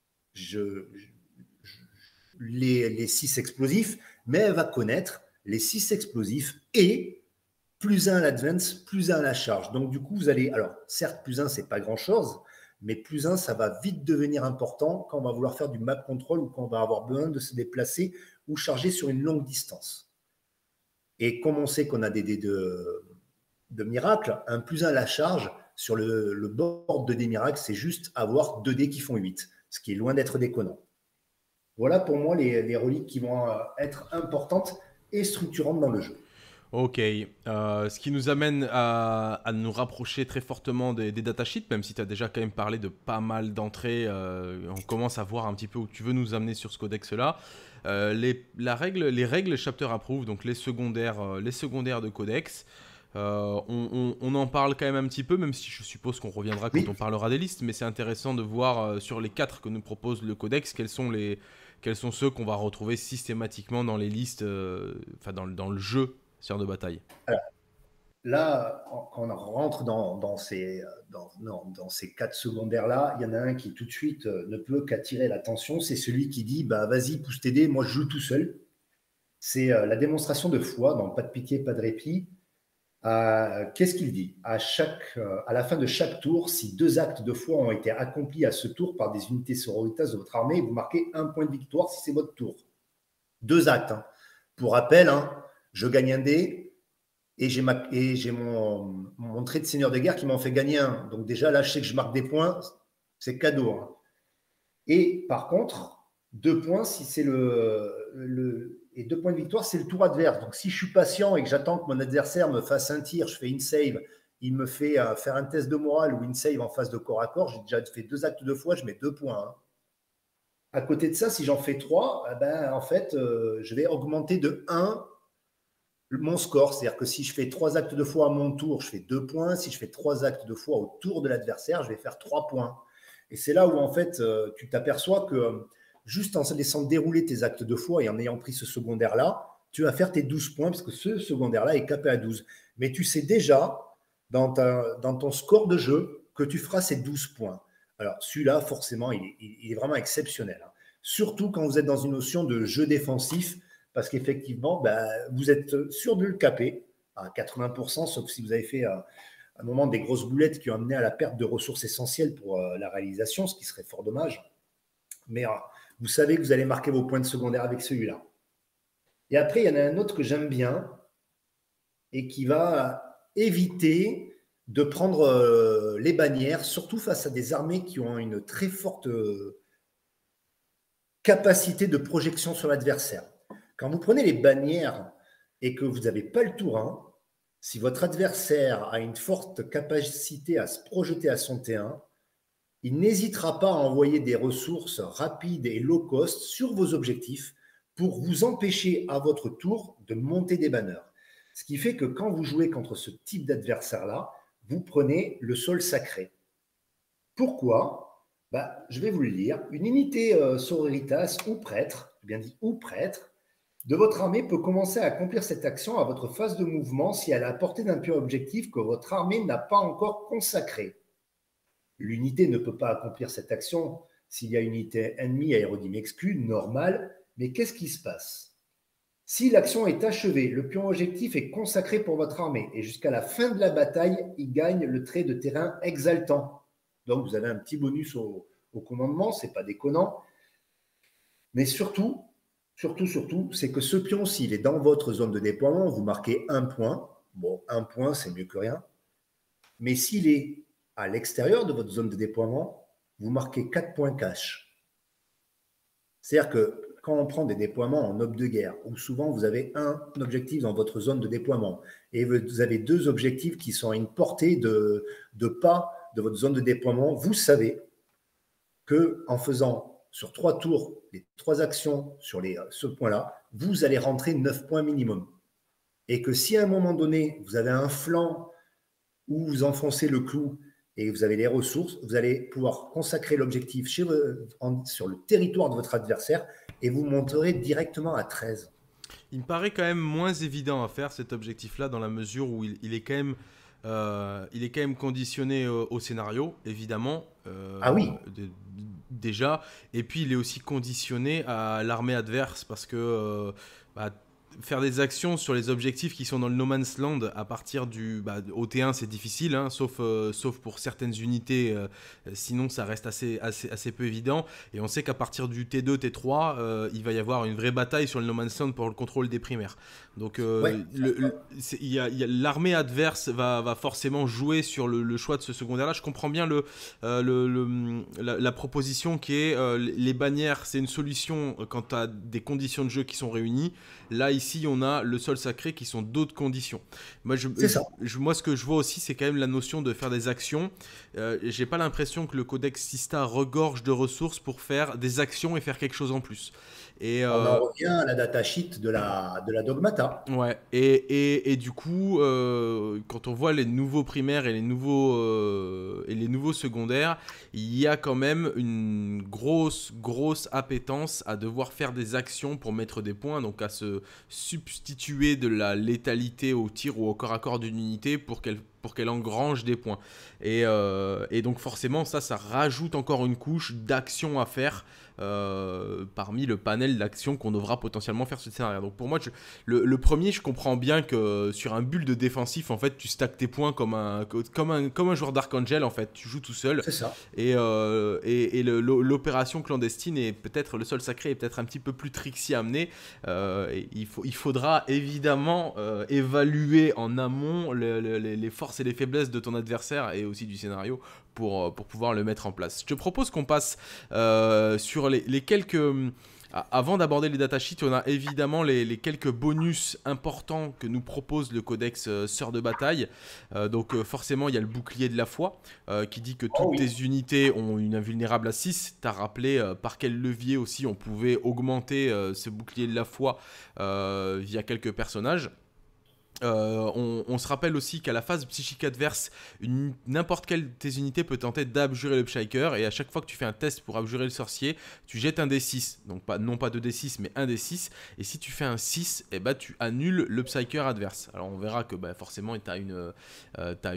les 6 explosifs, mais elle va connaître les 6 explosifs et plus 1 à l'advance, plus 1 à la charge. Donc du coup, vous allez, alors certes, plus 1, c'est pas grand-chose, mais plus 1, ça va vite devenir important quand on va vouloir faire du map control ou quand on va avoir besoin de se déplacer ou charger sur une longue distance. Et comme on sait qu'on a des dés de miracle, un plus 1 à la charge sur le board de dés miracles, c'est juste avoir 2 dés qui font 8, ce qui est loin d'être déconnant. Voilà pour moi les reliques qui vont être importantes et structurantes dans le jeu.
Ok, ce qui nous amène à nous rapprocher très fortement des datasheets, même si tu as déjà quand même parlé de pas mal d'entrées, on commence à voir un petit peu où tu veux nous amener sur ce codex-là. Les règles chapter approve, donc les secondaires de codex, on en parle quand même un petit peu, même si je suppose qu'on reviendra quand on parlera des listes, mais c'est intéressant de voir sur les 4 que nous propose le codex, quels sont ceux qu'on va retrouver systématiquement dans les listes, dans le jeu Sœur de bataille.
Alors, là, quand on rentre dans ces 4 secondaires-là, il y en a un qui tout de suite ne peut qu'attirer l'attention, c'est celui qui dit vas-y, pousse tes dés, moi je joue tout seul. C'est la démonstration de foi dans Pas de pitié, pas de répit. Qu'est-ce qu'il dit à la fin de chaque tour, si 2 actes de foi ont été accomplis à ce tour par des unités sororitas de votre armée, vous marquez 1 point de victoire si c'est votre tour. 2 actes. Hein. Pour rappel, je gagne un dé et j'ai mon trait de seigneur de guerre qui m'en fait gagner 1. Donc déjà, là, je sais que je marque des points, c'est cadeau. Hein. Et par contre, 2 points si c'est et 2 points de victoire, c'est le tour adverse. Donc si je suis patient et que j'attends que mon adversaire me fasse un tir, je fais une save, il me fait faire un test de morale ou une save en phase de corps à corps, j'ai déjà fait 2 actes de foi, je mets 2 points. Hein. À côté de ça, si j'en fais 3, en fait, je vais augmenter de 1 mon score. C'est-à-dire que si je fais 3 actes de foi à mon tour, je fais 2 points. Si je fais 3 actes de foi au tour de l'adversaire, je vais faire 3 points. Et c'est là où, en fait, tu t'aperçois que juste en laissant dérouler tes actes de foi et en ayant pris ce secondaire-là, tu vas faire tes 12 points parce que ce secondaire-là est capé à 12. Mais tu sais déjà, dans ton score de jeu, que tu feras ces 12 points. Alors, celui-là, forcément, il est vraiment exceptionnel. Hein. Surtout quand vous êtes dans une notion de jeu défensif, parce qu'effectivement, vous êtes sûr de le caper à 80%, sauf si vous avez fait à un moment des grosses boulettes qui ont amené à la perte de ressources essentielles pour la réalisation, ce qui serait fort dommage. Mais vous savez que vous allez marquer vos points de secondaire avec celui-là. Et après, il y en a un autre que j'aime bien et qui va éviter de prendre les bannières, surtout face à des armées qui ont une très forte capacité de projection sur l'adversaire. Quand vous prenez les bannières et que vous n'avez pas le tour 1, si votre adversaire a une forte capacité à se projeter à son T1, il n'hésitera pas à envoyer des ressources rapides et low cost sur vos objectifs pour vous empêcher à votre tour de monter des banners. Ce qui fait que quand vous jouez contre ce type d'adversaire-là, vous prenez le sol sacré. Pourquoi ? Je vais vous le dire. Une unité sororitas ou prêtre, bien dit ou prêtre, de votre armée peut commencer à accomplir cette action à votre phase de mouvement si elle a à portée d'un pur objectif que votre armée n'a pas encore consacré. L'unité ne peut pas accomplir cette action s'il y a une unité ennemie aérodyme exclue, normal, mais qu'est-ce qui se passe ? Si l'action est achevée, le pion objectif est consacré pour votre armée et jusqu'à la fin de la bataille, il gagne le trait de terrain exaltant. Donc vous avez un petit bonus au commandement, c'est pas déconnant. Mais surtout, c'est que ce pion, s'il est dans votre zone de déploiement, vous marquez 1 point. Bon, 1 point, c'est mieux que rien. Mais s'il est à l'extérieur de votre zone de déploiement, vous marquez 4 points cash. C'est-à-dire que quand on prend des déploiements en ob de guerre, où souvent vous avez un objectif dans votre zone de déploiement, et vous avez 2 objectifs qui sont à une portée de pas de votre zone de déploiement, vous savez qu'en faisant sur 3 tours les 3 actions sur ce point-là, vous allez rentrer 9 points minimum. Et que si à un moment donné, vous avez un flanc où vous enfoncez le clou et vous avez les ressources, vous allez pouvoir consacrer l'objectif sur le territoire de votre adversaire et vous monterez directement à 13.
Il me paraît quand même moins évident à faire cet objectif-là dans la mesure où il est quand même, conditionné au scénario, évidemment.
Ah oui.
Déjà. Et puis il est aussi conditionné à l'armée adverse parce que faire des actions sur les objectifs qui sont dans le No Man's Land à partir au T1 c'est difficile, hein, sauf pour certaines unités, sinon ça reste assez peu évident, et on sait qu'à partir du T2, T3 il va y avoir une vraie bataille sur le No Man's Land pour le contrôle des primaires. Donc l'armée adverse va forcément jouer sur le choix de ce secondaire là. Je comprends bien la proposition qui est les bannières, c'est une solution quand tu as des conditions de jeu qui sont réunies. Là, ici, on a le sol sacré qui sont d'autres conditions. Moi, moi, ce que je vois aussi, c'est quand même la notion de faire des actions. J'ai pas l'impression que le codex Sista regorge de ressources pour faire des actions et faire quelque chose en plus.
Et on en revient à la datasheet de la Dogmata.
Ouais, et du coup, quand on voit les nouveaux primaires et les nouveaux secondaires, il y a quand même une grosse appétence à devoir faire des actions pour mettre des points, donc à se substituer de la létalité au tir ou au corps à corps d'une unité pour qu'elle engrange des points. Et donc forcément, ça rajoute encore une couche d'actions à faire parmi le panel d'actions qu'on devra potentiellement faire sur le scénario. Donc pour moi, le premier, je comprends bien que sur un build défensif, en fait, tu stacks tes points comme un joueur d'Archangel, en fait, tu joues tout seul.
C'est ça.
Et l'opération clandestine est peut-être, le sol sacré est peut-être un petit peu plus tricksy à mener. Et il faudra évidemment évaluer en amont les forces et les faiblesses de ton adversaire et aussi du scénario pour pouvoir le mettre en place. Je te propose qu'on passe sur les quelques... Avant d'aborder les datasheets, on a évidemment les quelques bonus importants que nous propose le codex Sœur de Bataille. Donc forcément, il y a le bouclier de la foi qui dit que toutes tes unités ont une invulnérable à 6. Tu as rappelé par quel levier aussi on pouvait augmenter ce bouclier de la foi via quelques personnages. On se rappelle aussi qu'à la phase psychique adverse, n'importe quelle de tes unités peut tenter d'abjurer le Psyker, et à chaque fois que tu fais un test pour abjurer le sorcier, tu jettes un D6, donc non pas 2D6 mais un D6, et si tu fais un 6, tu annules le Psyker adverse. Alors on verra que forcément tu as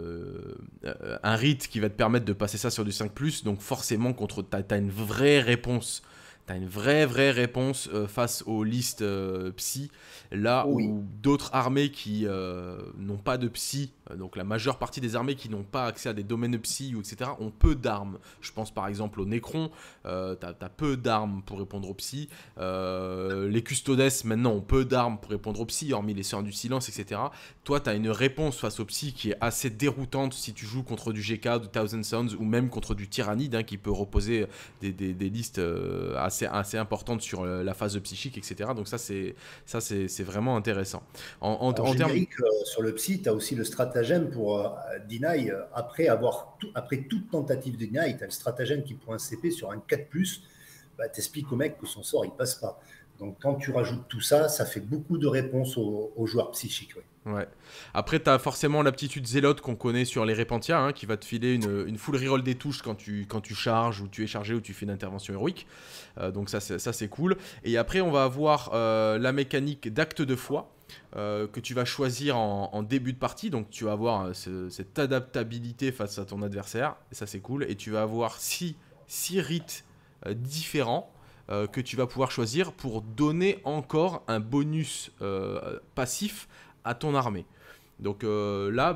un rite qui va te permettre de passer ça sur du 5+, donc forcément tu as une vraie réponse. Tu as une vraie réponse face aux listes psy, là où d'autres armées qui n'ont pas de psy, donc la majeure partie des armées qui n'ont pas accès à des domaines psy, etc., ont peu d'armes. Je pense par exemple au Necron, tu as peu d'armes pour répondre aux psy. Les Custodes maintenant ont peu d'armes pour répondre aux psy, hormis les Sœurs du Silence, etc. Toi, tu as une réponse face aux psy qui est assez déroutante si tu joues contre du GK, du Thousand Sons, ou même contre du Tyrannide, qui peut reposer des listes assez importante sur la phase psychique, etc. Donc ça c'est vraiment intéressant.
En générique, sur le psy, tu as aussi le stratagème pour deny. Après toute tentative de deny, tu as le stratagème qui prend un CP sur un 4+, t'expliques au mec que son sort il passe pas. Donc quand tu rajoutes tout ça, ça fait beaucoup de réponses aux joueurs psychiques. Oui.
Ouais. Après, tu as forcément l'aptitude zélote qu'on connaît sur les Repentia, qui va te filer une full reroll des touches quand tu charges, ou tu es chargé, ou tu fais une intervention héroïque. Donc ça c'est cool. Et après, on va avoir la mécanique d'acte de foi que tu vas choisir en début de partie. Donc tu vas avoir cette adaptabilité face à ton adversaire. Et ça c'est cool. Et tu vas avoir 6 rites différents que tu vas pouvoir choisir pour donner encore un bonus passif à ton armée. Donc là,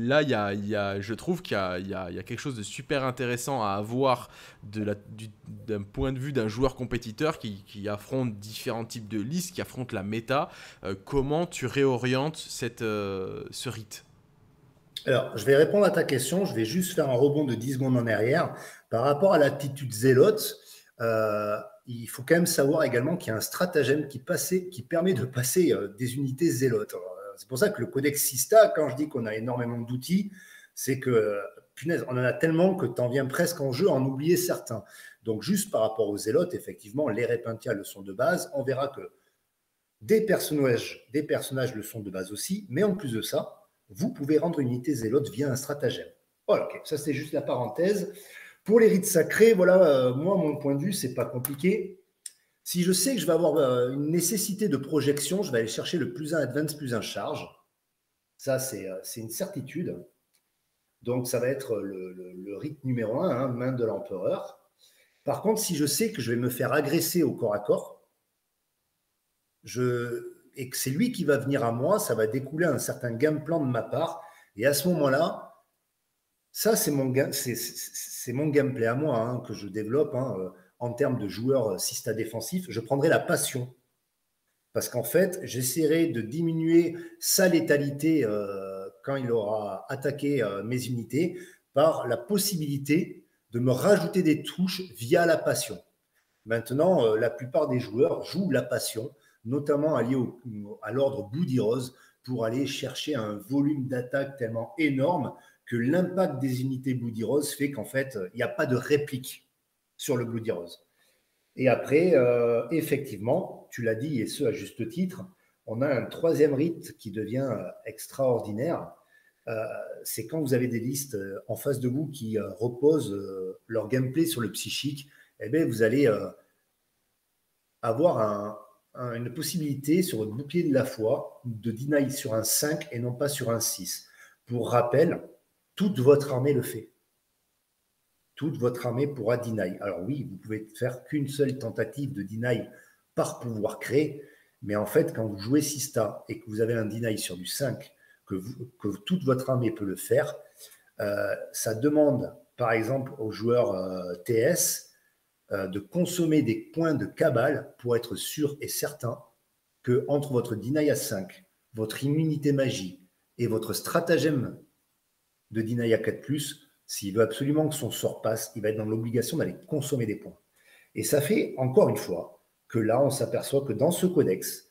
je trouve qu'il y a quelque chose de super intéressant à avoir d'un point de vue d'un joueur compétiteur qui affronte différents types de listes, qui affronte la méta. Comment tu réorientes ce rite ?
Alors, je vais répondre à ta question. Je vais juste faire un rebond de 10 secondes en arrière. Par rapport à l'attitude zélote, euh, il faut quand même savoir également qu'il y a un stratagème qui permet de passer des unités zélotes. C'est pour ça que le codex Sista, quand je dis qu'on a énormément d'outils, c'est que, punaise, on en a tellement que tu en viens presque en jeu à en oublier certains. Donc, juste par rapport aux zélotes, effectivement, les Repentia le sont de base. On verra que des personnages le sont de base aussi, mais en plus de ça, vous pouvez rendre une unité zélote via un stratagème. Voilà, ok, ça c'est juste la parenthèse. Pour les rites sacrés, voilà, moi, mon point de vue, c'est pas compliqué. Si je sais que je vais avoir une nécessité de projection, je vais aller chercher le plus un advance, plus un charge. Ça, c'est une certitude. Donc, ça va être le rite numéro 1, hein, main de l'empereur. Par contre, si je sais que je vais me faire agresser au corps à corps, et que c'est lui qui va venir à moi, ça va découler un certain game plan de ma part. Et à ce moment-là, ça, c'est mon gameplay à moi, hein, que je développe, hein, en termes de joueur Sista défensif. Je prendrai la passion. Parce qu'en fait, j'essaierai de diminuer sa létalité quand il aura attaqué mes unités par la possibilité de me rajouter des touches via la passion. Maintenant, la plupart des joueurs jouent la passion, notamment alliés à l'ordre Bloody Rose, pour aller chercher un volume d'attaque tellement énorme que l'impact des unités Bloody Rose fait qu'en fait, il n'y a pas de réplique sur le Bloody Rose. Et après, effectivement, tu l'as dit, et ce à juste titre, on a un troisième rite qui devient extraordinaire. C'est quand vous avez des listes en face de vous qui reposent leur gameplay sur le psychique, eh bien, vous allez avoir une possibilité sur votre bouclier de la foi de deny sur un 5 et non pas sur un 6. Pour rappel, toute votre armée le fait. Toute votre armée pourra deny. Alors oui, vous pouvez faire qu'une seule tentative de deny par pouvoir créer, mais en fait, quand vous jouez Sista et que vous avez un deny sur du 5, que toute votre armée peut le faire, ça demande, par exemple, aux joueurs TS de consommer des points de cabale pour être sûr et certain que entre votre deny à 5, votre immunité magie et votre stratagème de deny à 4+, s'il veut absolument que son sort passe, il va être dans l'obligation d'aller consommer des points. Et ça fait, encore une fois, que là, on s'aperçoit que dans ce codex,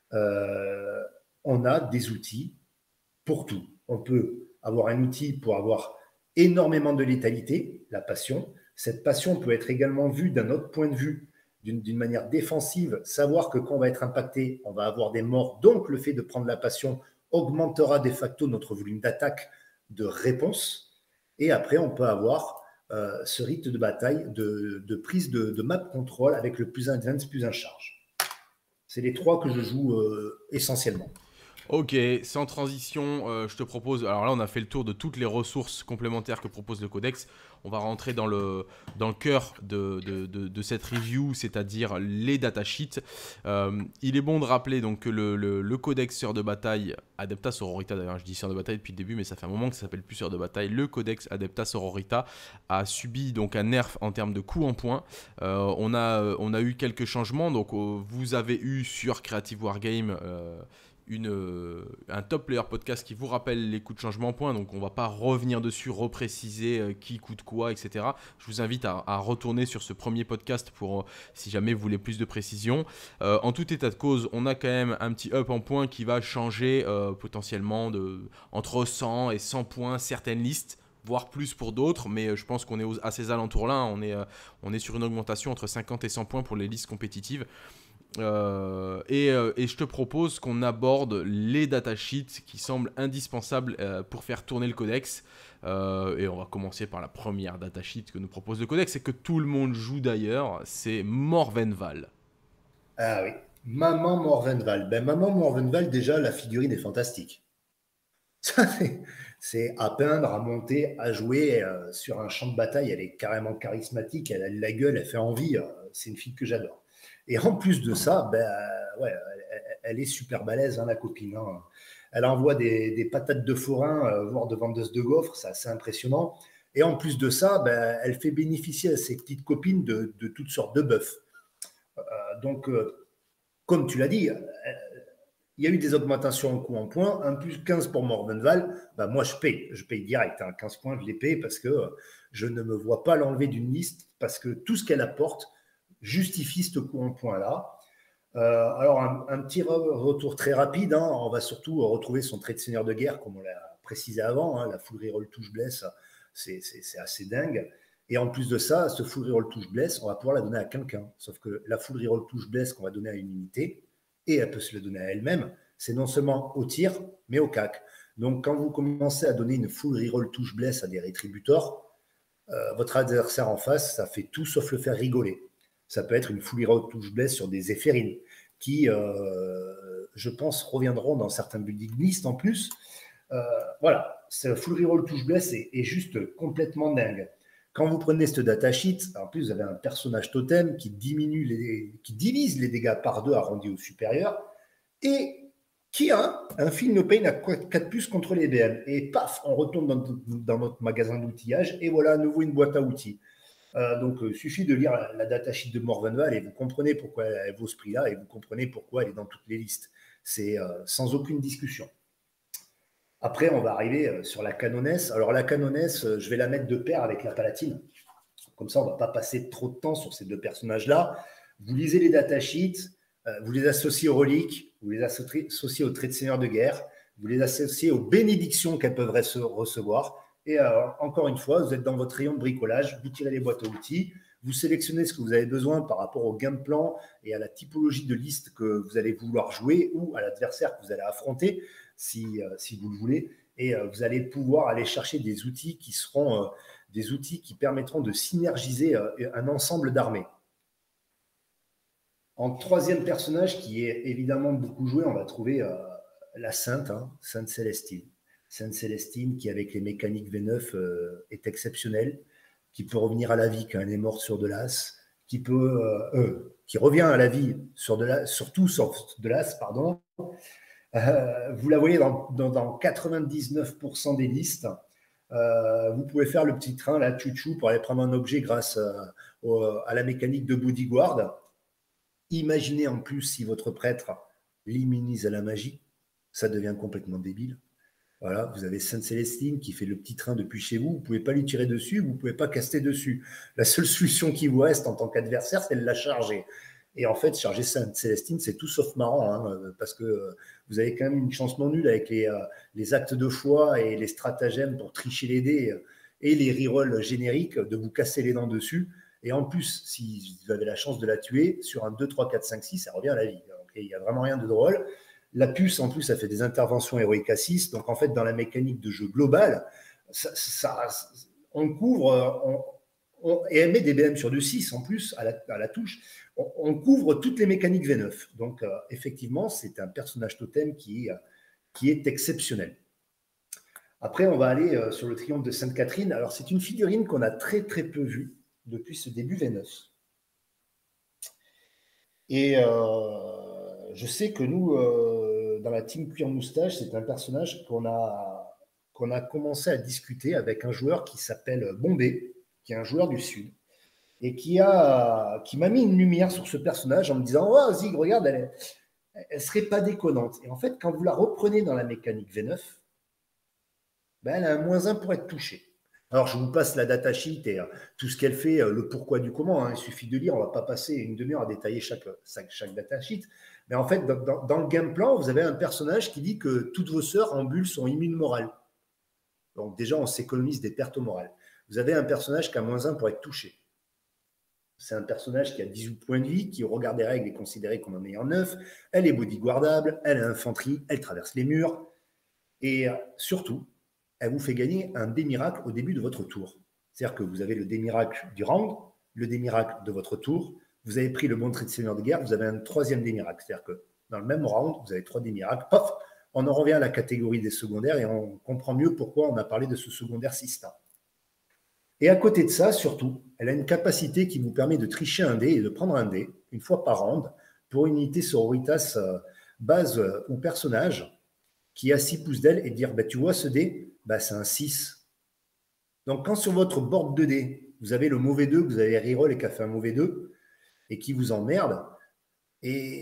on a des outils pour tout. On peut avoir un outil pour avoir énormément de létalité, la passion. Cette passion peut être également vue d'un autre point de vue, d'une manière défensive, savoir que quand on va être impacté, on va avoir des morts. Donc, le fait de prendre la passion augmentera de facto notre volume d'attaque, de réponse. Et après, on peut avoir ce rite de bataille, de prise de map control avec le plus un advance, plus un charge. C'est les trois que je joue essentiellement.
Ok, sans transition, je te propose. Alors là, on a fait le tour de toutes les ressources complémentaires que propose le codex. On va rentrer dans le cœur de cette review, c'est-à-dire les datasheets. Il est bon de rappeler donc que le codex Sœur de Bataille, Adepta Sororita, d'ailleurs je dis Sœur de Bataille depuis le début, mais ça fait un moment que ça s'appelle plus Sœur de Bataille. Le codex Adepta Sororita a subi donc un nerf en termes de coût en points. On a eu quelques changements. Donc vous avez eu sur Creative Wargame un top player podcast qui vous rappelle les coûts de changement en points, donc on va pas revenir dessus, repréciser qui coûte quoi, etc. Je vous invite à retourner sur ce premier podcast pour si jamais vous voulez plus de précision. En tout état de cause, on a quand même un petit up en points qui va changer potentiellement entre 100 et 100 points certaines listes, voire plus pour d'autres, mais je pense qu'on est à ces alentours-là. On est sur une augmentation entre 50 et 100 points pour les listes compétitives. Et je te propose qu'on aborde les datasheets qui semblent indispensables pour faire tourner le codex. Et on va commencer par la première datasheet que nous propose le codex et que tout le monde joue d'ailleurs, c'est Morvenval.
Ah oui, Maman Morvenval. Ben, Maman Morvenval, déjà, la figurine est fantastique. C'est à peindre, à monter, à jouer sur un champ de bataille. Elle est carrément charismatique, elle a de la gueule, elle fait envie. C'est une fille que j'adore. Et en plus de ça, ben, ouais, elle est super balèze, hein, la copine. Hein. Elle envoie des patates de forain, voire de vendeuses de gaufres, c'est assez impressionnant. Et en plus de ça, ben, elle fait bénéficier à ses petites copines de toutes sortes de buffs. Donc, comme tu l'as dit, il y a eu des augmentations en coup en points, un plus 15 pour Morvenval, bah moi je paye direct, 15 points, je les paye parce que je ne me vois pas l'enlever d'une liste, parce que tout ce qu'elle apporte justifie ce coup en points-là. Alors, un petit retour très rapide, on va surtout retrouver son trait de seigneur de guerre, comme on l'a précisé avant, la full reroll touche blesse, c'est assez dingue. Et en plus de ça, ce full reroll touche blesse, on va pouvoir la donner à quelqu'un. Sauf que la full reroll touche blesse qu'on va donner à une unité, et elle peut se le donner à elle-même, c'est non seulement au tir, mais au cac. Donc, quand vous commencez à donner une full reroll touche blesse à des rétributors, votre adversaire en face, ça fait tout sauf le faire rigoler. Ça peut être une full reroll touche blesse sur des éphérines qui, je pense, reviendront dans certains building lists en plus. Voilà, ce full reroll touche blesse est juste complètement dingue. Quand vous prenez ce datasheet, en plus, vous avez un personnage totem qui divise les dégâts par 2 arrondis au supérieur et qui a un fill no pain à 4+ contre les BM. Et paf, on retourne dans notre magasin d'outillage et voilà à nouveau une boîte à outils. Donc, il suffit de lire la datasheet de Morvenval et vous comprenez pourquoi elle vaut ce prix-là et vous comprenez pourquoi elle est dans toutes les listes. C'est sans aucune discussion. Après, on va arriver sur la canonesse. Alors, la canonesse, je vais la mettre de pair avec la palatine. Comme ça, on ne va pas passer trop de temps sur ces deux personnages-là. Vous lisez les datasheets, vous les associez aux reliques, vous les associez aux traits de seigneur de guerre, vous les associez aux bénédictions qu'elles peuvent recevoir. Et encore une fois, vous êtes dans votre rayon de bricolage, vous tirez les boîtes à outils, vous sélectionnez ce que vous avez besoin par rapport au game plan et à la typologie de liste que vous allez vouloir jouer ou à l'adversaire que vous allez affronter, si vous le voulez. Et vous allez pouvoir aller chercher des outils qui seront des outils qui permettront de synergiser un ensemble d'armées. En troisième personnage, qui est évidemment beaucoup joué, on va trouver la Sainte, Sainte Célestine. Sainte Célestine, qui avec les mécaniques V9 est exceptionnelle, qui peut revenir à la vie quand elle est morte sur de l'as, qui revient à la vie surtout sur de l'as, pardon. Vous la voyez dans 99% des listes. Vous pouvez faire le petit train, là, chouchou, pour aller prendre un objet grâce à la mécanique de bodyguard. Imaginez en plus si votre prêtre l'immunise à la magie, ça devient complètement débile. Voilà, vous avez Sainte Célestine qui fait le petit train depuis chez vous, vous ne pouvez pas lui tirer dessus, vous ne pouvez pas caster dessus. La seule solution qui vous reste en tant qu'adversaire, c'est de la charger. Et en fait, charger Sainte Célestine, c'est tout sauf marrant, parce que vous avez quand même une chance non nulle avec les actes de foi et les stratagèmes pour tricher les dés et les rerolls génériques de vous casser les dents dessus. Et en plus, si vous avez la chance de la tuer, sur un 2, 3, 4, 5, 6, ça revient à la vie. Donc, il n'y a vraiment rien de drôle. La puce, en plus, ça fait des interventions héroïques à 6. Donc, en fait, dans la mécanique de jeu global, on couvre, et elle met des BM sur du 6 en plus à la touche. On couvre toutes les mécaniques V9. Donc, effectivement, c'est un personnage totem qui est exceptionnel. Après, on va aller sur le triomphe de Sainte-Catherine. Alors, c'est une figurine qu'on a très, très peu vue depuis ce début V9. Et je sais que nous, dans la team Cuir Moustache, c'est un personnage qu'on a commencé à discuter avec un joueur qui s'appelle Bombay, qui est un joueur du Sud, et qui m'a mis une lumière sur ce personnage en me disant « Oh, Zig, regarde, elle serait pas déconnante. » Et en fait, quand vous la reprenez dans la mécanique V9, ben, elle a un -1 pour être touchée. Alors, je vous passe la datasheet et tout ce qu'elle fait, le pourquoi du comment. Il suffit de lire, on ne va pas passer une demi-heure à détailler chaque datasheet. Mais en fait, dans le game plan, vous avez un personnage qui dit que toutes vos sœurs en bulle sont immunes morales. Donc déjà, on s'économise des pertes morales. Vous avez un personnage qui a -1 pour être touché. C'est un personnage qui a 18 points de vie, qui, au regard des règles, est considéré comme un meilleur 9. Elle est bodyguardable, elle a infanterie, elle traverse les murs. Et surtout, elle vous fait gagner un dé-miracle au début de votre tour. C'est-à-dire que vous avez le dé-miracle du round, le dé-miracle de votre tour, vous avez pris le bon trait de seigneur de guerre, vous avez un troisième dé-miracle. C'est-à-dire que dans le même round, vous avez 3 dé-miracles, paf, on en revient à la catégorie des secondaires et on comprend mieux pourquoi on a parlé de ce secondaire Sista. Et à côté de ça, surtout, elle a une capacité qui vous permet de tricher un dé et de prendre un dé, une fois par round, pour une unité sororitas base ou personnage, qui a 6 pouces d'aile et dire, bah, tu vois ce dé, bah, c'est un 6. Donc, quand sur votre board 2D, vous avez le mauvais 2, vous avez reroll et qui a fait un mauvais 2, et qui vous emmerde, et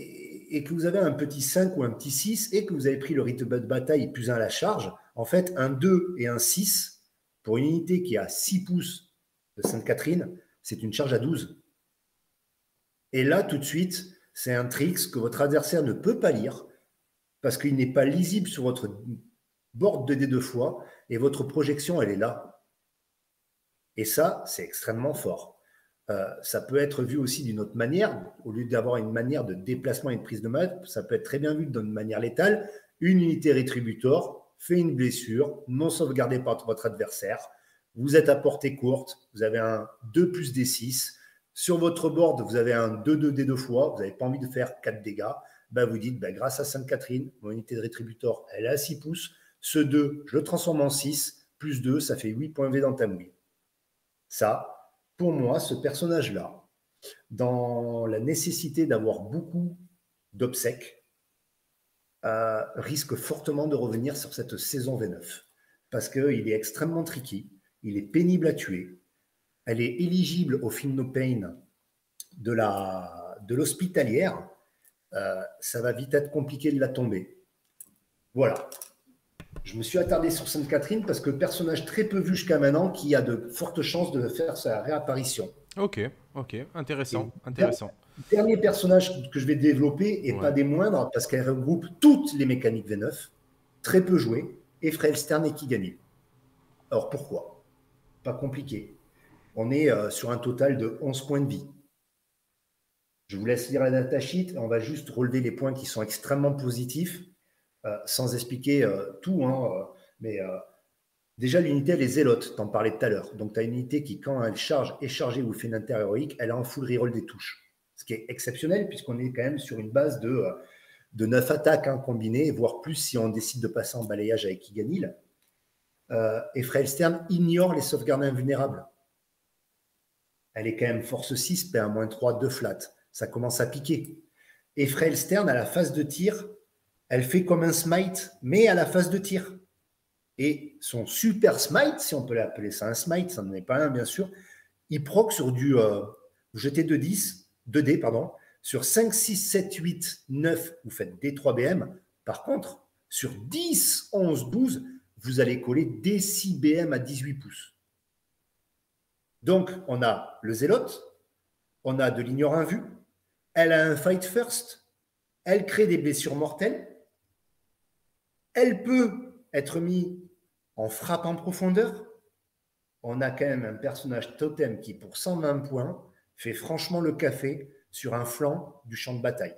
et que vous avez un petit 5 ou un petit 6 et que vous avez pris le rythme de bataille plus 1 à la charge, en fait, un 2 et un 6, pour une unité qui a 6 pouces de Sainte-Catherine, c'est une charge à 12. Et là, tout de suite, c'est un trick que votre adversaire ne peut pas lire parce qu'il n'est pas lisible sur votre board de dés 2 fois et votre projection, elle est là. Et ça, c'est extrêmement fort. Ça peut être vu aussi d'une autre manière. Au lieu d'avoir une manière de déplacement et de prise de map, ça peut être très bien vu d'une manière létale. Une unité rétributor fait une blessure non sauvegardée par votre adversaire. Vous êtes à portée courte, vous avez un 2 plus D6. Sur votre board, vous avez un 2-2 D 2 fois, vous n'avez pas envie de faire 4 dégâts. Ben vous dites, ben grâce à Sainte-Catherine, mon unité de rétributor, elle est à 6 pouces. Ce 2, je le transforme en 6, plus 2, ça fait 8 points V dans ta mouille. Ça, pour moi, ce personnage-là, dans la nécessité d'avoir beaucoup d'obsèques, risque fortement de revenir sur cette saison V9. Parce qu'il est extrêmement tricky, il est pénible à tuer, elle est éligible au Feel No Pain de l'hospitalière, ça va vite être compliqué de la tomber. Voilà. Je me suis attardé sur Sainte-Catherine parce que personnage très peu vu jusqu'à maintenant qui a de fortes chances de faire sa réapparition.
Ok, intéressant,
Et
intéressant.
Dernier personnage que je vais développer, et pas des moindres, parce qu'elle regroupe toutes les mécaniques V9, très peu jouées, Ephrael Stern et Kiganil. Alors pourquoi? Pas compliqué. On est sur un total de 11 points de vie. Je vous laisse lire la datasheet, on va juste relever les points qui sont extrêmement positifs, sans expliquer tout, mais déjà l'unité elle est zélote, t'en parlais tout à l'heure. Donc tu as une unité qui, quand elle charge, est chargée ou fait une inter-héroïque, elle a un full reroll des touches. Ce qui est exceptionnel puisqu'on est quand même sur une base de 9 attaques combinées, voire plus si on décide de passer en balayage avec Kiganil. Ephrael Stern ignore les sauvegardes invulnérables. Elle est quand même force 6, P1-3, 2 flat. Ça commence à piquer. Ephrael Stern, à la phase de tir, elle fait comme un smite, mais à la phase de tir. Et son super smite, si on peut l'appeler ça un smite, ça n'en est pas un bien sûr, il proc sur du vous jetez 2 dés, pardon, sur 5, 6, 7, 8, 9, vous faites D3BM. Par contre, sur 10, 11, 12, vous allez coller D6BM à 18 pouces. Donc, on a le zélote, on a de l'ignore invu, elle a un fight first, elle crée des blessures mortelles, elle peut être mise en frappe en profondeur. On a quand même un personnage totem qui, pour 120 points, fait franchement le café sur un flanc du champ de bataille.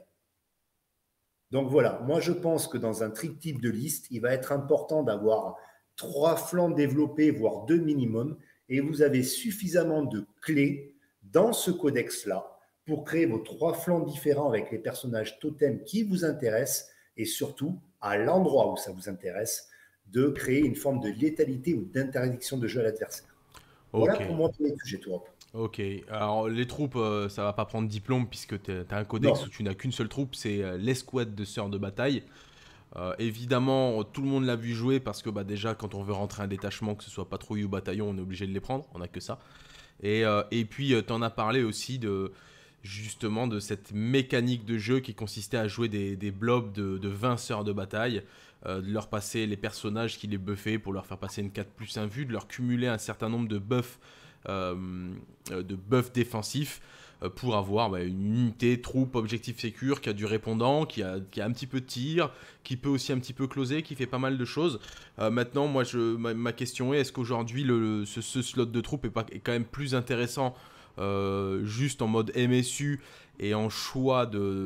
Donc voilà, moi je pense que dans un trick-type de liste, il va être important d'avoir 3 flancs développés, voire 2 minimum, et vous avez suffisamment de clés dans ce codex-là pour créer vos 3 flancs différents avec les personnages totems qui vous intéressent, et surtout, à l'endroit où ça vous intéresse, de créer une forme de létalité ou d'interdiction de jeu à l'adversaire. Voilà pour moi pour les sujets Tourop.
Ok, alors les troupes, ça va pas prendre diplôme puisque tu as un codex
Non.
où tu n'as qu'une seule troupe, c'est l'escouade de sœurs de bataille. Évidemment, tout le monde l'a vu jouer parce que déjà, quand on veut rentrer un détachement, que ce soit patrouille ou bataillon, on est obligé de les prendre, on n'a que ça. Et puis, tu en as parlé aussi justement de cette mécanique de jeu qui consistait à jouer des blobs de 20 sœurs de bataille, de leur passer les personnages qui les buffaient pour leur faire passer une 4+1 vue, de leur cumuler un certain nombre de buffs défensifs pour avoir une unité, troupe, objectif sécure qui a du répondant, qui a un petit peu de tir, qui peut aussi un petit peu closer, qui fait pas mal de choses. Maintenant, moi, ma question est, est-ce qu'aujourd'hui ce slot de troupe est quand même plus intéressant juste en mode MSU et en choix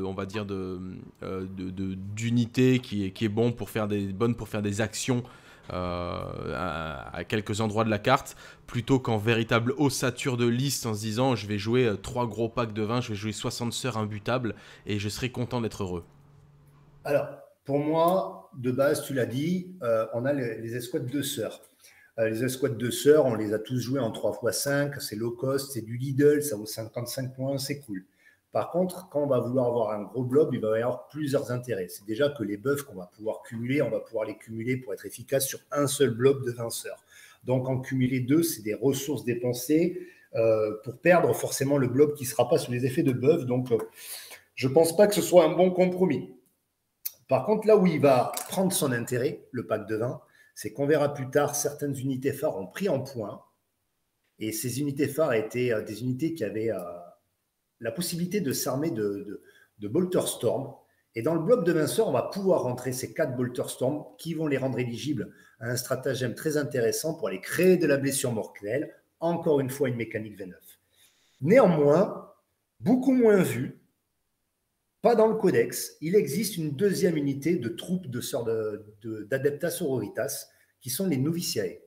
d'unité qui est bonne pour faire des actions à quelques endroits de la carte, plutôt qu'en véritable ossature de liste en se disant je vais jouer 3 gros packs de 20, je vais jouer 60 sœurs imbutables et je serai content d'être heureux.
Alors, pour moi, de base, tu l'as dit, on a les escouades de sœurs. Les escouades de sœurs, on les a tous joués en 3x5, c'est low cost, c'est du Lidl, ça vaut 55 points, c'est cool. Par contre, quand on va vouloir avoir un gros blob, il va y avoir plusieurs intérêts. C'est déjà que les buffs qu'on va pouvoir cumuler, on va pouvoir les cumuler pour être efficace sur un seul blob de 20 sœurs. Donc, en cumuler 2, c'est des ressources dépensées pour perdre forcément le blob qui ne sera pas sous les effets de buff. Donc, Je ne pense pas que ce soit un bon compromis. Par contre, là où il va prendre son intérêt, le pack de 20, c'est qu'on verra plus tard, certaines unités phares ont pris en points. Et ces unités phares étaient des unités qui avaient la possibilité de s'armer de Bolter Storm. Et dans le bloc de minceur, on va pouvoir rentrer ces 4 Bolter Storm qui vont les rendre éligibles à un stratagème très intéressant pour aller créer de la blessure mortelle. Encore une fois, une mécanique V9. Néanmoins, beaucoup moins vu, pas dans le codex, il existe une deuxième unité de troupes d'Adeptas Sororitas qui sont les Noviciae,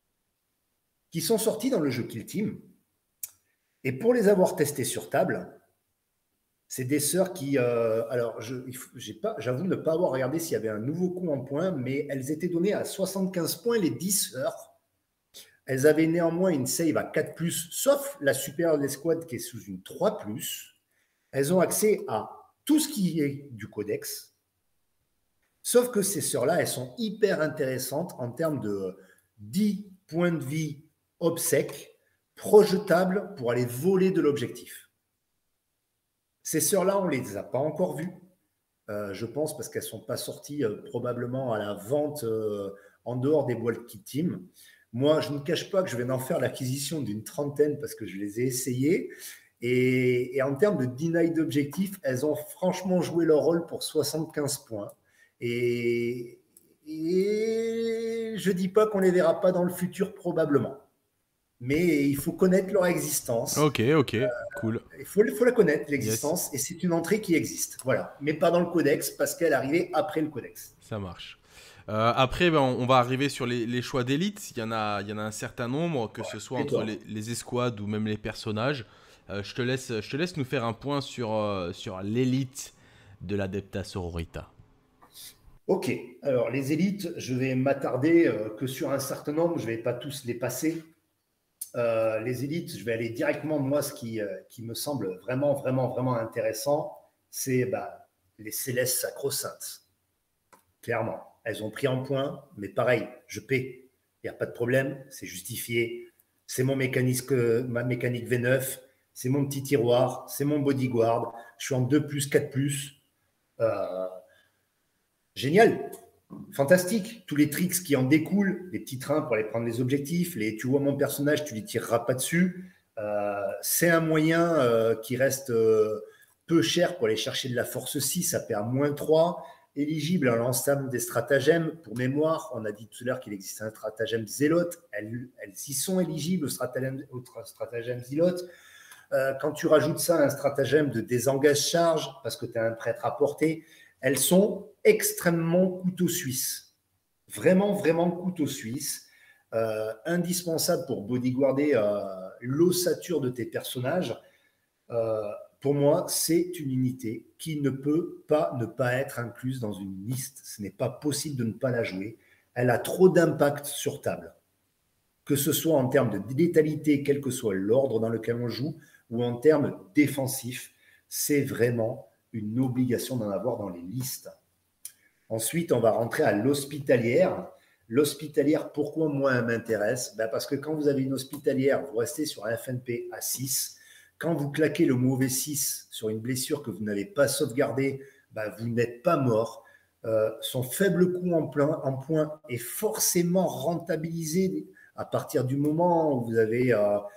qui sont sortis dans le jeu Kill Team. Et pour les avoir testés sur table, c'est des sœurs qui... alors, j'avoue ne pas avoir regardé s'il y avait un nouveau coup en points, mais elles étaient données à 75 points, les 10 sœurs. Elles avaient néanmoins une save à 4+, sauf la supérieure de l'escouade qui est sous une 3+. Elles ont accès à tout ce qui est du codex, sauf que ces sœurs-là, elles sont hyper intéressantes en termes de 10 points de vie obsèques projetables pour aller voler de l'objectif. Ces sœurs-là, on ne les a pas encore vues, je pense, parce qu'elles ne sont pas sorties probablement à la vente en dehors des boîtes Kit Team. Moi, je ne cache pas que je vais en faire l'acquisition d'une trentaine parce que je les ai essayées. Et en termes de deny d'objectifs, elles ont franchement joué leur rôle pour 75 points. Et je ne dis pas qu'on ne les verra pas dans le futur, probablement. Mais il faut connaître leur existence.
Ok, cool.
Il faut la connaître, l'existence, yes. Et c'est une entrée qui existe. Voilà. Mais pas dans le codex, parce qu'elle est arrivée après le codex.
Ça marche. Après, on va arriver sur les choix d'élite. Il y en a un certain nombre, que ce soit entre les escouades ou même les personnages. Je te laisse nous faire un point sur l'élite de l'Adeptas Sororita.
Ok, alors les élites, je vais m'attarder que sur un certain nombre, je ne vais pas tous les passer. Les élites, je vais aller directement, moi, ce qui me semble vraiment, vraiment, vraiment intéressant, c'est les Célestes Sacro-Saintes. Clairement, elles ont pris en point, mais pareil, je paie. Il n'y a pas de problème, c'est justifié. C'est ma mécanique V9, c'est mon petit tiroir, c'est mon bodyguard. Je suis en 2+, 4+. Génial, fantastique. Tous les tricks qui en découlent, les petits trains pour aller prendre les objectifs, tu vois mon personnage, tu ne lui tireras pas dessus. C'est un moyen qui reste peu cher pour aller chercher de la force 6, ça paie à -3. Éligible à l'ensemble des stratagèmes. Pour mémoire, on a dit tout à l'heure qu'il existe un stratagème zélote. Elles y sont éligibles au stratagème zélote. Quand tu rajoutes ça à un stratagème de désengage-charge, parce que tu as un prêtre à portée, elles sont extrêmement couteau suisse. Vraiment, vraiment couteau suisse. Indispensable pour bodyguarder l'ossature de tes personnages. Pour moi, c'est une unité qui ne peut pas ne pas être incluse dans une liste. Ce n'est pas possible de ne pas la jouer. Elle a trop d'impact sur table. Que ce soit en termes de létalité, quel que soit l'ordre dans lequel on joue, ou en termes défensifs, c'est vraiment une obligation d'en avoir dans les listes. Ensuite, on va rentrer à l'hospitalière. L'hospitalière, pourquoi moi elle m'intéresse ? Parce que quand vous avez une hospitalière, vous restez sur un FNP à 6. Quand vous claquez le mauvais 6 sur une blessure que vous n'avez pas sauvegardée, vous n'êtes pas mort. Son faible coût en point est forcément rentabilisé à partir du moment où vous avez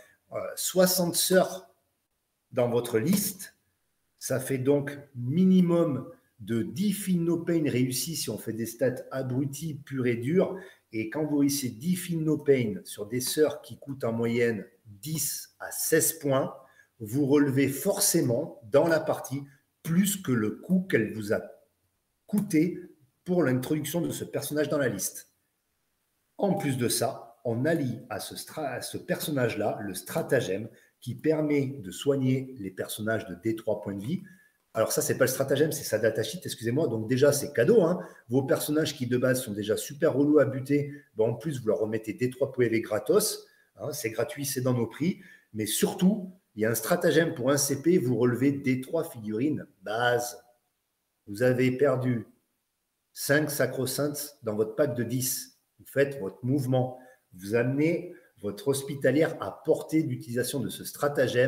60 sœurs dans votre liste. Ça fait donc minimum de 10 Feel No Pain réussis si on fait des stats abrutis, purs et durs. Et quand vous réussissez 10 Feel No Pain sur des sœurs qui coûtent en moyenne 10 à 16 points, vous relevez forcément dans la partie plus que le coût qu'elle vous a coûté pour l'introduction de ce personnage dans la liste. En plus de ça, on allie à ce personnage-là le stratagème qui permet de soigner les personnages de D3 points de vie. Alors ça, c'est pas le stratagème, c'est sa datasheet, excusez-moi. Donc déjà, c'est cadeau. Vos personnages qui de base sont déjà super relous à buter, en plus, vous leur remettez D3 PV gratos. C'est gratuit, c'est dans nos prix. Mais surtout, il y a un stratagème pour un CP, vous relevez D3 figurines base. Vous avez perdu 5 sacro-saintes dans votre pack de 10. Vous faites votre mouvement. Vous amenez votre hospitalière à portée d'utilisation de ce stratagème.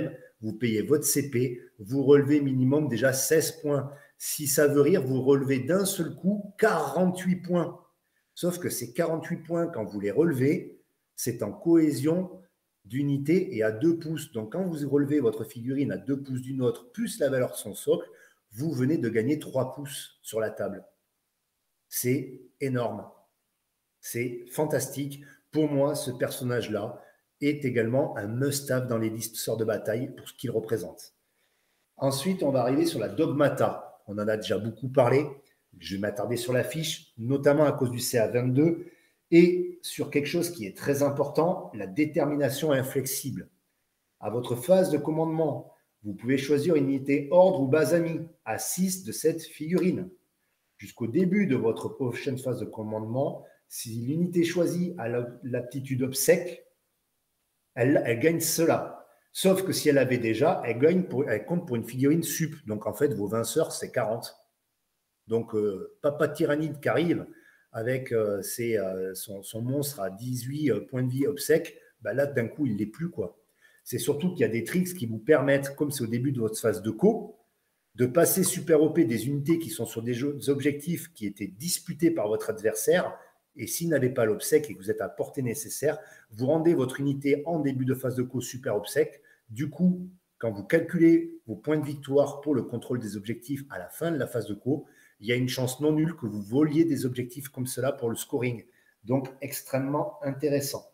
vous payez votre CP, vous relevez minimum déjà 16 points. Si ça veut rire, vous relevez d'un seul coup 48 points. Sauf que ces 48 points, quand vous les relevez, c'est en cohésion d'unité et à 2 pouces. Donc, quand vous relevez votre figurine à 2 pouces d'une autre, plus la valeur de son socle, vous venez de gagner 3 pouces sur la table. C'est énorme. C'est fantastique. Pour moi, ce personnage-là est également un must-have dans les listes sorts de bataille pour ce qu'il représente. Ensuite, on va arriver sur la Dogmata. On en a déjà beaucoup parlé. Je vais m'attarder sur la fiche, notamment à cause du CA22 et sur quelque chose qui est très important, la détermination inflexible. À votre phase de commandement, vous pouvez choisir une unité ordre ou base amie à 6 de cette figurine. Jusqu'au début de votre prochaine phase de commandement, si l'unité choisie a l'aptitude obsèque, elle gagne cela. Sauf que si elle avait déjà, elle compte pour une figurine sup. Donc en fait, vos vinceurs, c'est 40. Donc Papa Tyrannide qui arrive avec son monstre à 18 points de vie obsèque, bah là d'un coup, il ne l'est plus, quoi. C'est surtout qu'il y a des tricks qui vous permettent, comme c'est au début de votre phase de co, de passer super OP des unités qui sont sur des objectifs qui étaient disputés par votre adversaire. Et s'il n'avait pas l'obsèque et que vous êtes à portée nécessaire, vous rendez votre unité en début de phase de co super obsèque. Du coup, quand vous calculez vos points de victoire pour le contrôle des objectifs à la fin de la phase de co, il y a une chance non nulle que vous voliez des objectifs comme cela pour le scoring. Donc, extrêmement intéressant.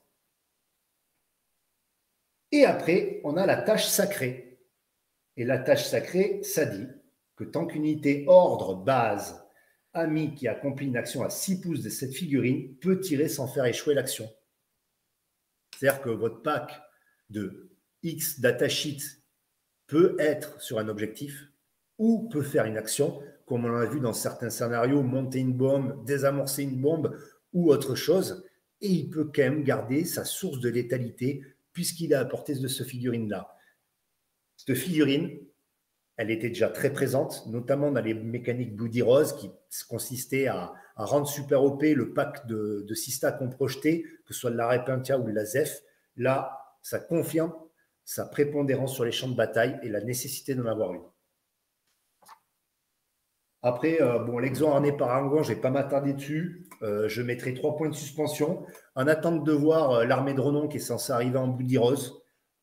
Et après, on a la tâche sacrée. Et la tâche sacrée, ça dit que tant qu'une unité ordre, base, ami qui accomplit une action à 6 pouces de cette figurine peut tirer sans faire échouer l'action. C'est-à-dire que votre pack de X datasheet peut être sur un objectif ou peut faire une action, comme on l'a vu dans certains scénarios, monter une bombe, désamorcer une bombe ou autre chose, et il peut quand même garder sa source de létalité puisqu'il est à portée de ce figurine-là. Cette figurine, elle était déjà très présente, notamment dans les mécaniques Bloody Rose qui consistaient à rendre super OP le pack de 6 stacks qu'on projetait, que ce soit de la Repentia ou de la Zeph. Là, ça confirme sa prépondérance sur les champs de bataille et la nécessité d'en avoir une. Après, l'exo harné par Argon, je ne vais pas m'attarder dessus. Je mettrai 3 points de suspension. En attente de voir l'armée de Renon qui est censée arriver en Bloody Rose.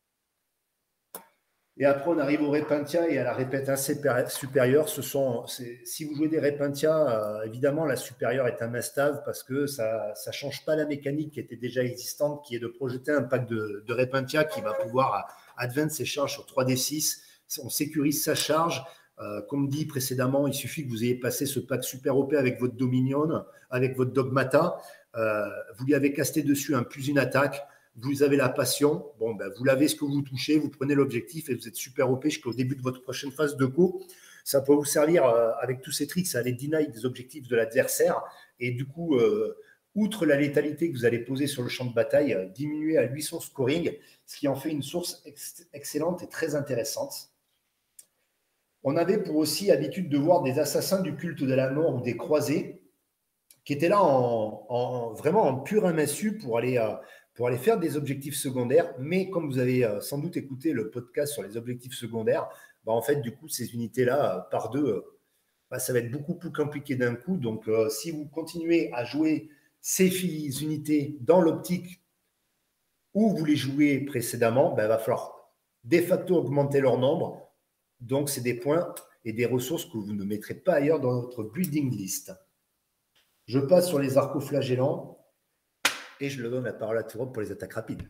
Et après, on arrive au Repentia et à la Repentia supérieure. Si vous jouez des Repentia, évidemment, la supérieure est un must-have parce que ça ne change pas la mécanique qui était déjà existante, qui est de projeter un pack de Repentia qui va pouvoir advance ses charges sur 3d6. On sécurise sa charge. Comme dit précédemment, il suffit que vous ayez passé ce pack super OP avec votre Dominion, avec votre Dogmata. Vous lui avez casté dessus un plus une attaque. Vous avez la passion, vous l'avez ce que vous touchez, vous prenez l'objectif et vous êtes super OP jusqu'au début de votre prochaine phase de co. Ça peut vous servir avec tous ces tricks à aller deny des objectifs de l'adversaire et du coup, outre la létalité que vous allez poser sur le champ de bataille, diminuer à lui son scoring, ce qui en fait une source excellente et très intéressante. On avait pour aussi habitude de voir des assassins du culte de la mort ou des croisés qui étaient là vraiment en pur MSU pour aller faire des objectifs secondaires. Mais comme vous avez sans doute écouté le podcast sur les objectifs secondaires, en fait, du coup, ces unités-là, par deux, ça va être beaucoup plus compliqué d'un coup. Donc, si vous continuez à jouer ces unités dans l'optique où vous les jouez précédemment, il va falloir de facto augmenter leur nombre. Donc, c'est des points et des ressources que vous ne mettrez pas ailleurs dans votre building list. Je passe sur les arcoflagellants et je le donne la parole à Thérope pour les attaques rapides.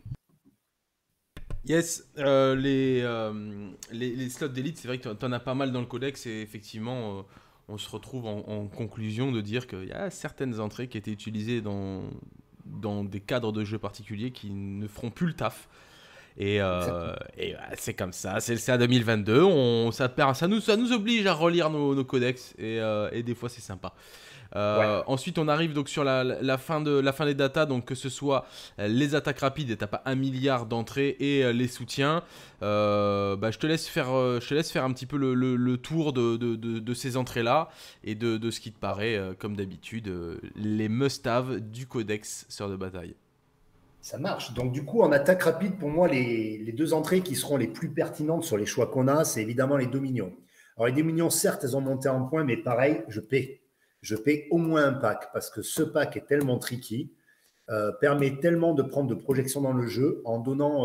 Yes, les slots d'élite, c'est vrai que tu en as pas mal dans le codex et effectivement, on se retrouve en conclusion de dire qu'il y a certaines entrées qui étaient utilisées dans des cadres de jeu particuliers qui ne feront plus le taf. Et c'est comme ça, c'est le CA 2022, ça nous oblige à relire nos codex et des fois c'est sympa. Ensuite on arrive donc sur la fin des datas, donc que ce soit les attaques rapides et t'as pas 1 milliard d'entrées et les soutiens. Je te laisse faire un petit peu le tour de ces entrées là et de ce qui te paraît comme d'habitude les must-have du codex Sœurs de bataille.
Ça marche. Donc, du coup, en attaque rapide, pour moi, les deux entrées qui seront les plus pertinentes sur les choix qu'on a, c'est évidemment les dominions. Alors, les dominions, certes, elles ont monté en points, mais pareil, je paie. Je paie au moins un pack parce que ce pack est tellement tricky, permet tellement de prendre de projections dans le jeu en donnant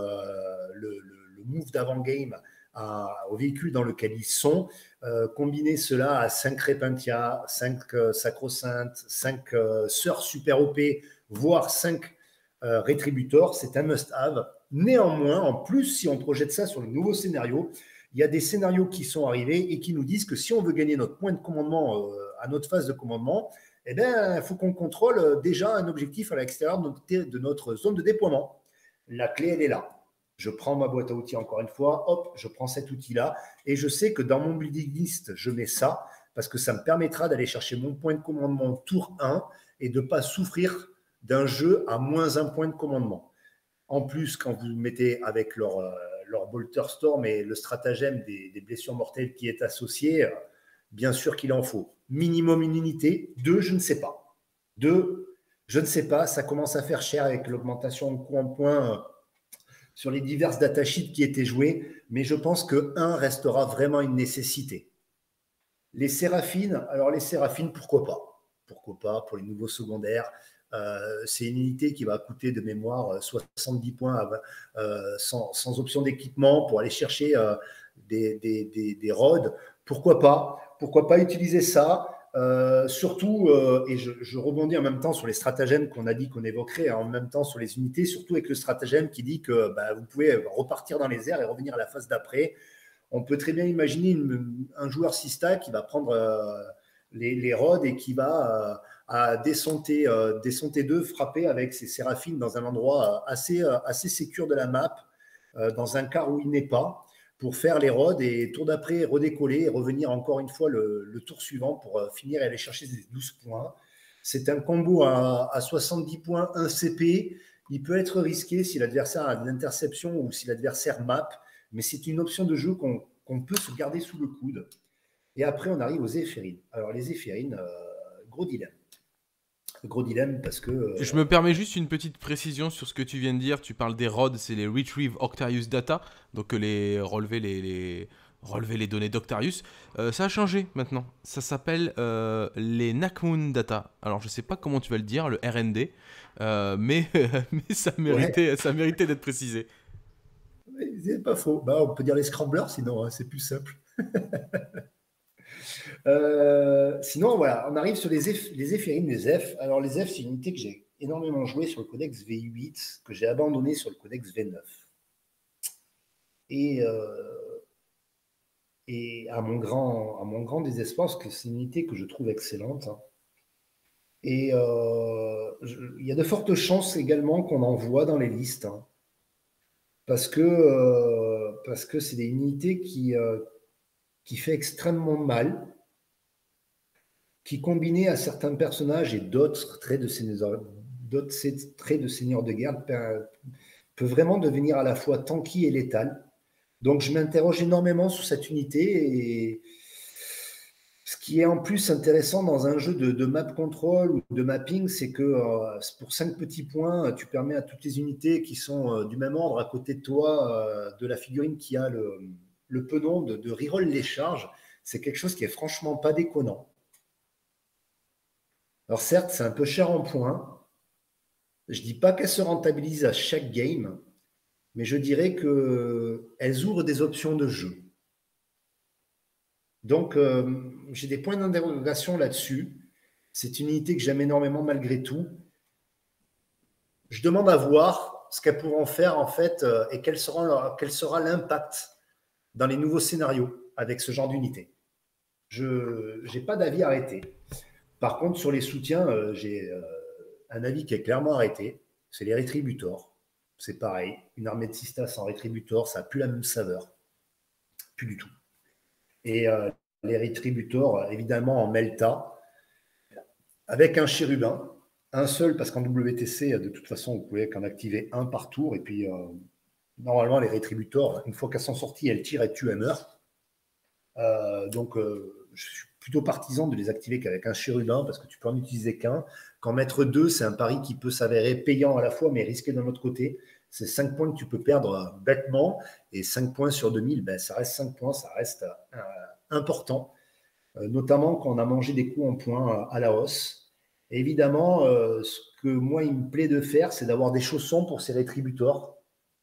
le move d'avant-game au véhicule dans lequel ils sont. Combiner cela à 5 Repentia, 5 Sacro-Sainte, 5 Sœurs Super OP, voire 5 Rétributor, c'est un must-have. Néanmoins, en plus, si on projette ça sur le nouveau scénario, il y a des scénarios qui sont arrivés et qui nous disent que si on veut gagner notre point de commandement à notre phase de commandement, eh bien, il faut qu'on contrôle déjà un objectif à l'extérieur de notre zone de déploiement. La clé, elle est là. Je prends ma boîte à outils encore une fois, hop, je prends cet outil-là et je sais que dans mon building list, je mets ça parce que ça me permettra d'aller chercher mon point de commandement tour 1 et de ne pas souffrir d'un jeu à moins un point de commandement. En plus, quand vous mettez avec leur Bolter Storm et le stratagème des blessures mortelles qui est associé, bien sûr qu'il en faut. Minimum une unité. 2, je ne sais pas. 2, je ne sais pas. Ça commence à faire cher avec l'augmentation de coût en points sur les diverses datasheets qui étaient jouées. Mais je pense que 1 restera vraiment une nécessité. Les Séraphines, alors les Séraphines, pourquoi pas? Pourquoi pas pour les nouveaux secondaires? C'est une unité qui va coûter de mémoire 70 points sans option d'équipement pour aller chercher des rods. Pourquoi pas? Pourquoi pas utiliser ça? Surtout, et je rebondis en même temps sur les stratagèmes qu'on a dit qu'on évoquerait, en même temps sur les unités, surtout avec le stratagème qui dit que vous pouvez repartir dans les airs et revenir à la phase d'après. On peut très bien imaginer un joueur Sista qui va prendre les rods et qui va à descenter 2, frapper avec ses séraphines dans un endroit assez sécure de la map, dans un quart où il n'est pas, pour faire les rods et tour d'après redécoller et revenir encore une fois le tour suivant pour finir et aller chercher ses 12 points. C'est un combo à 70 points, 1 CP. Il peut être risqué si l'adversaire a de l'interception ou si l'adversaire map, mais c'est une option de jeu qu'on peut se garder sous le coude. Et après, on arrive aux Zéphirines. Alors, les Zéphirines, gros dilemme. Gros dilemme parce que...
Je me permets juste une petite précision sur ce que tu viens de dire. Tu parles des ROD, c'est les Retrieve Octarius Data, donc relever les données d'Octarius. Ça a changé maintenant. Ça s'appelle les Nakmoon Data. Alors, je sais pas comment tu vas le dire, le RND, mais ça méritait d'être précisé.
C'est pas faux. On peut dire les Scramblers, sinon, hein, c'est plus simple. Sinon, voilà, on arrive sur les Zéphirines, les F. Alors, les F, c'est une unité que j'ai énormément joué sur le codex V8, que j'ai abandonné sur le codex V9. Et à mon grand désespoir, parce que c'est une unité que je trouve excellente. Et il y a de fortes chances également qu'on en voit dans les listes. Parce que c'est des unités qui fait extrêmement mal, qui combiné à certains personnages et d'autres traits de seigneurs de guerre peut vraiment devenir à la fois tanky et létal. Donc je m'interroge énormément sur cette unité et ce qui est en plus intéressant dans un jeu de map control ou de mapping, c'est que pour 5 petits points, tu permets à toutes les unités qui sont du même ordre à côté de toi, de la figurine qui a le penon de reroll les charges. C'est quelque chose qui est franchement pas déconnant. Alors certes, c'est un peu cher en points. Je ne dis pas qu'elles se rentabilisent à chaque game, mais je dirais qu'elles ouvrent des options de jeu. Donc, j'ai des points d'interrogation là-dessus. C'est une unité que j'aime énormément malgré tout. Je demande à voir ce qu'elles pourront faire en fait et quel sera l'impact dans les nouveaux scénarios avec ce genre d'unité. Je n'ai pas d'avis arrêté. Par contre, sur les soutiens, j'ai un avis qui est clairement arrêté. C'est les Rétributors. C'est pareil. Une armée de Sistas sans Rétributors, ça n'a plus la même saveur. Plus du tout. Et les Rétributors, évidemment, en Melta, avec un chérubin. Un seul, parce qu'en WTC, de toute façon, vous pouvez qu'en activer un par tour. Et puis, normalement, les Rétributors, une fois qu'elles sont sorties, elles tirent et tuent et meurent. Donc, je ne suis plutôt partisan de les activer qu'avec un chérubin parce que tu peux en utiliser qu'un. Qu'en mettre deux, c'est un pari qui peut s'avérer payant à la fois mais risqué d'un autre côté. C'est 5 points que tu peux perdre bêtement et 5 points sur 2000, ben, ça reste 5 points, ça reste important, notamment quand on a mangé des coups en points à la hausse. Et évidemment, ce que moi, il me plaît de faire, c'est d'avoir des chaussons pour ces rétributors.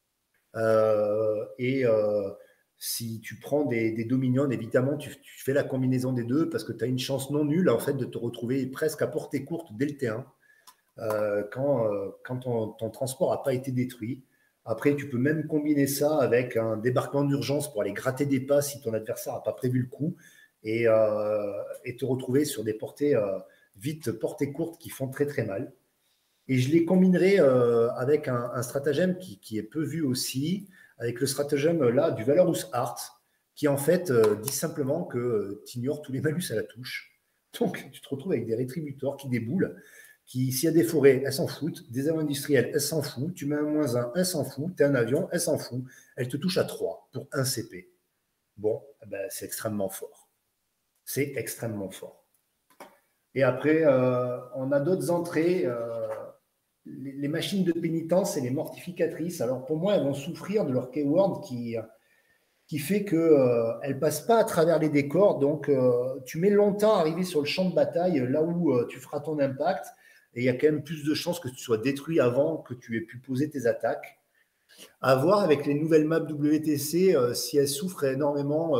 Si tu prends des Dominions, évidemment, tu fais la combinaison des deux parce que tu as une chance non nulle en fait, de te retrouver presque à portée courte dès le T1 quand ton transport n'a pas été détruit. Après, tu peux même combiner ça avec un débarquement d'urgence pour aller gratter des pas si ton adversaire n'a pas prévu le coup et te retrouver sur des portées portées courtes qui font très très mal. Et je les combinerai avec un stratagème qui est peu vu aussi, avec le stratagème là du Valorous Art, qui en fait dit simplement que tu ignores tous les malus à la touche. Donc tu te retrouves avec des rétributeurs qui déboulent, s'il y a des forêts, elles s'en foutent, des armes industrielles, elles s'en foutent, tu mets un -1, elles s'en foutent, tu es un avion, elles s'en foutent, elles te touchent à 3 pour 1 CP. Bon, ben, c'est extrêmement fort. C'est extrêmement fort. Et après, on a d'autres entrées. Les machines de pénitence et les mortificatrices, alors pour moi, elles vont souffrir de leur keyword qui fait qu'elles ne passent pas à travers les décors. Donc, tu mets longtemps à arriver sur le champ de bataille, là où tu feras ton impact, et il y a quand même plus de chances que tu sois détruit avant que tu aies pu poser tes attaques. À voir avec les nouvelles maps WTC si elles souffrent énormément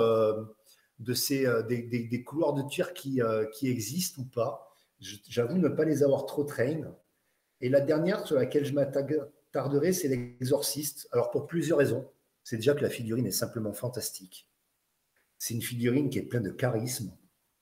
des couloirs de tir qui existent ou pas. J'avoue ne pas les avoir trop train. Et la dernière sur laquelle je m'attarderai, c'est l'exorciste. Alors pour plusieurs raisons. C'est déjà que la figurine est simplement fantastique. C'est une figurine qui est pleine de charisme.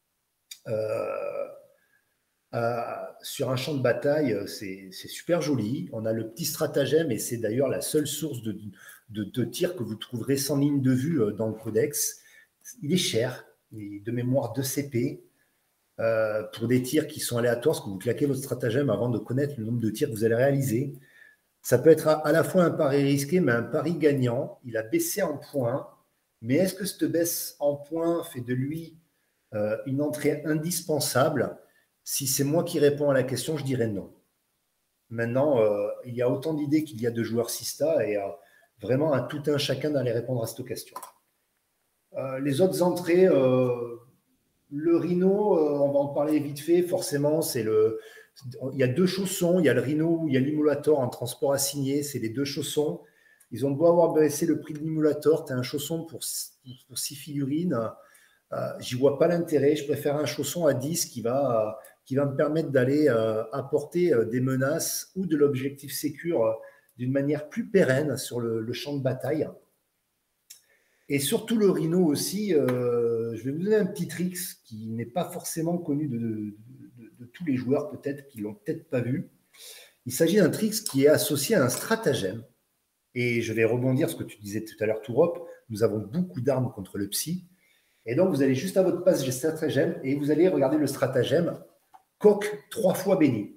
Sur un champ de bataille, c'est super joli. On a le petit stratagème, et c'est d'ailleurs la seule source de tir que vous trouverez sans ligne de vue dans le codex. Il est cher, il est de mémoire 2 CP. Pour des tirs qui sont aléatoires, parce que vous claquez votre stratagème avant de connaître le nombre de tirs que vous allez réaliser. Ça peut être à la fois un pari risqué, mais un pari gagnant. Il a baissé en points, mais est-ce que cette baisse en points fait de lui une entrée indispensable? Si c'est moi qui réponds à la question, je dirais non. Maintenant, il y a autant d'idées qu'il y a de joueurs Sista, et vraiment à tout un chacun d'aller répondre à cette question. Les autres entrées, le Rhino, on va en parler vite fait, forcément, il y a 2 chaussons, il y a le Rhino, il y a l'Immolator en transport assigné, c'est les 2 chaussons. Ils ont beau avoir baissé le prix de l'Immolator, tu as un chausson pour 6 figurines, j'y vois pas l'intérêt, je préfère un chausson à 10 qui va me permettre d'aller apporter des menaces ou de l'objectif sécure d'une manière plus pérenne sur le champ de bataille. Et surtout le Rhino aussi, je vais vous donner un petit trick qui n'est pas forcément connu de tous les joueurs, peut-être, qui ne l'ont peut-être pas vu. Il s'agit d'un trick qui est associé à un stratagème. Et je vais rebondir sur ce que tu disais tout à l'heure, Tourop. Nous avons beaucoup d'armes contre le psy. Et donc, vous allez juste à votre passe, j'ai stratagème, et vous allez regarder le stratagème coq 3 fois béni.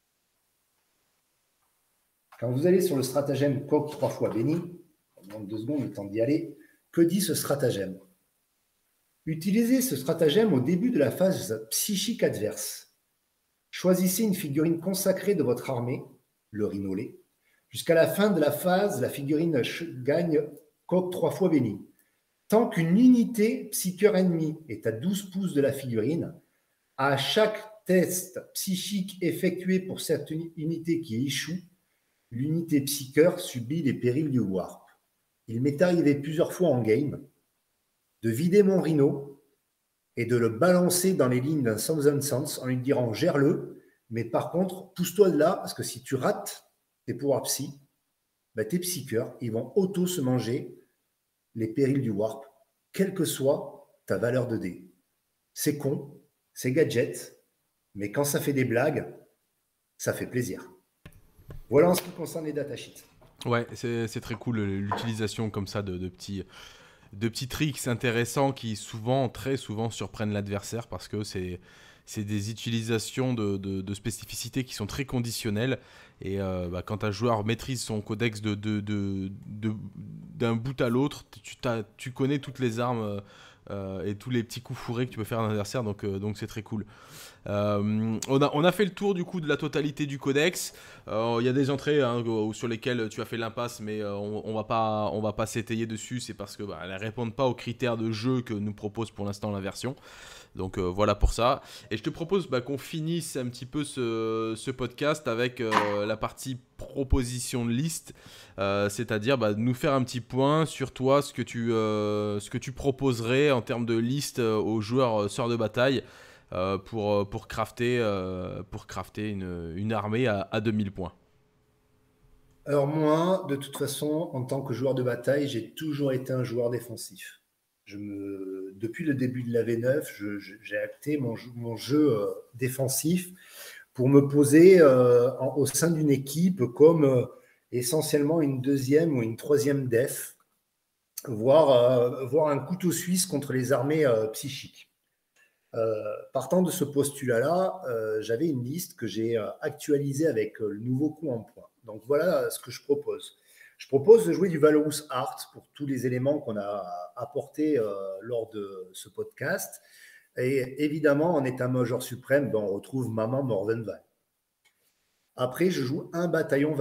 Quand vous allez sur le stratagème coq 3 fois béni, on demande 2 secondes, le temps d'y aller. Que dit ce stratagème? Utilisez ce stratagème au début de la phase psychique adverse. Choisissez une figurine consacrée de votre armée, le rhinolet. Jusqu'à la fin de la phase, la figurine gagne coq 3 fois béni. Tant qu'une unité psycheur ennemi est à 12 pouces de la figurine, à chaque test psychique effectué pour cette unité qui échoue, l'unité psycheur subit les périls du warp. Il m'est arrivé plusieurs fois en game de vider mon rhino et de le balancer dans les lignes d'un Thousand Suns en lui disant gère-le, mais par contre, pousse-toi de là, parce que si tu rates tes pouvoirs psy, bah, tes psycheurs, ils vont auto se manger les périls du warp, quelle que soit ta valeur de dé. C'est con, c'est gadget, mais quand ça fait des blagues, ça fait plaisir. Voilà en ce qui concerne les datasheets.
Ouais, c'est très cool l'utilisation comme ça de petits tricks intéressants qui très souvent surprennent l'adversaire parce que c'est des utilisations de spécificités qui sont très conditionnelles et quand un joueur maîtrise son codex d'un bout à l'autre, tu connais toutes les armes et tous les petits coups fourrés que tu peux faire à l'adversaire, donc c'est très cool. On a fait le tour du coup de la totalité du codex. Il y a des entrées sur lesquelles tu as fait l'impasse, mais on va pas s'étayer dessus. C'est parce que elles ne répondent pas aux critères de jeu que nous propose pour l'instant la version. Donc voilà pour ça. Et je te propose qu'on finisse un petit peu ce podcast avec la partie proposition de liste, c'est-à-dire nous faire un petit point sur toi, ce que tu proposerais en termes de liste aux joueurs sœurs de bataille pour crafter une armée à 2000 points.
Alors moi, de toute façon, en tant que joueur de bataille, j'ai toujours été un joueur défensif. Depuis le début de la V9, j'ai acté mon jeu défensif pour me poser au sein d'une équipe comme essentiellement une deuxième ou une troisième def, voire un couteau suisse contre les armées psychiques. Partant de ce postulat-là, j'avais une liste que j'ai actualisée avec le nouveau coup en point. Donc voilà ce que je propose. Je propose de jouer du Valorous Art pour tous les éléments qu'on a apportés lors de ce podcast. Et évidemment, en état-major suprême, on retrouve Maman Morvenval. Après, je joue un bataillon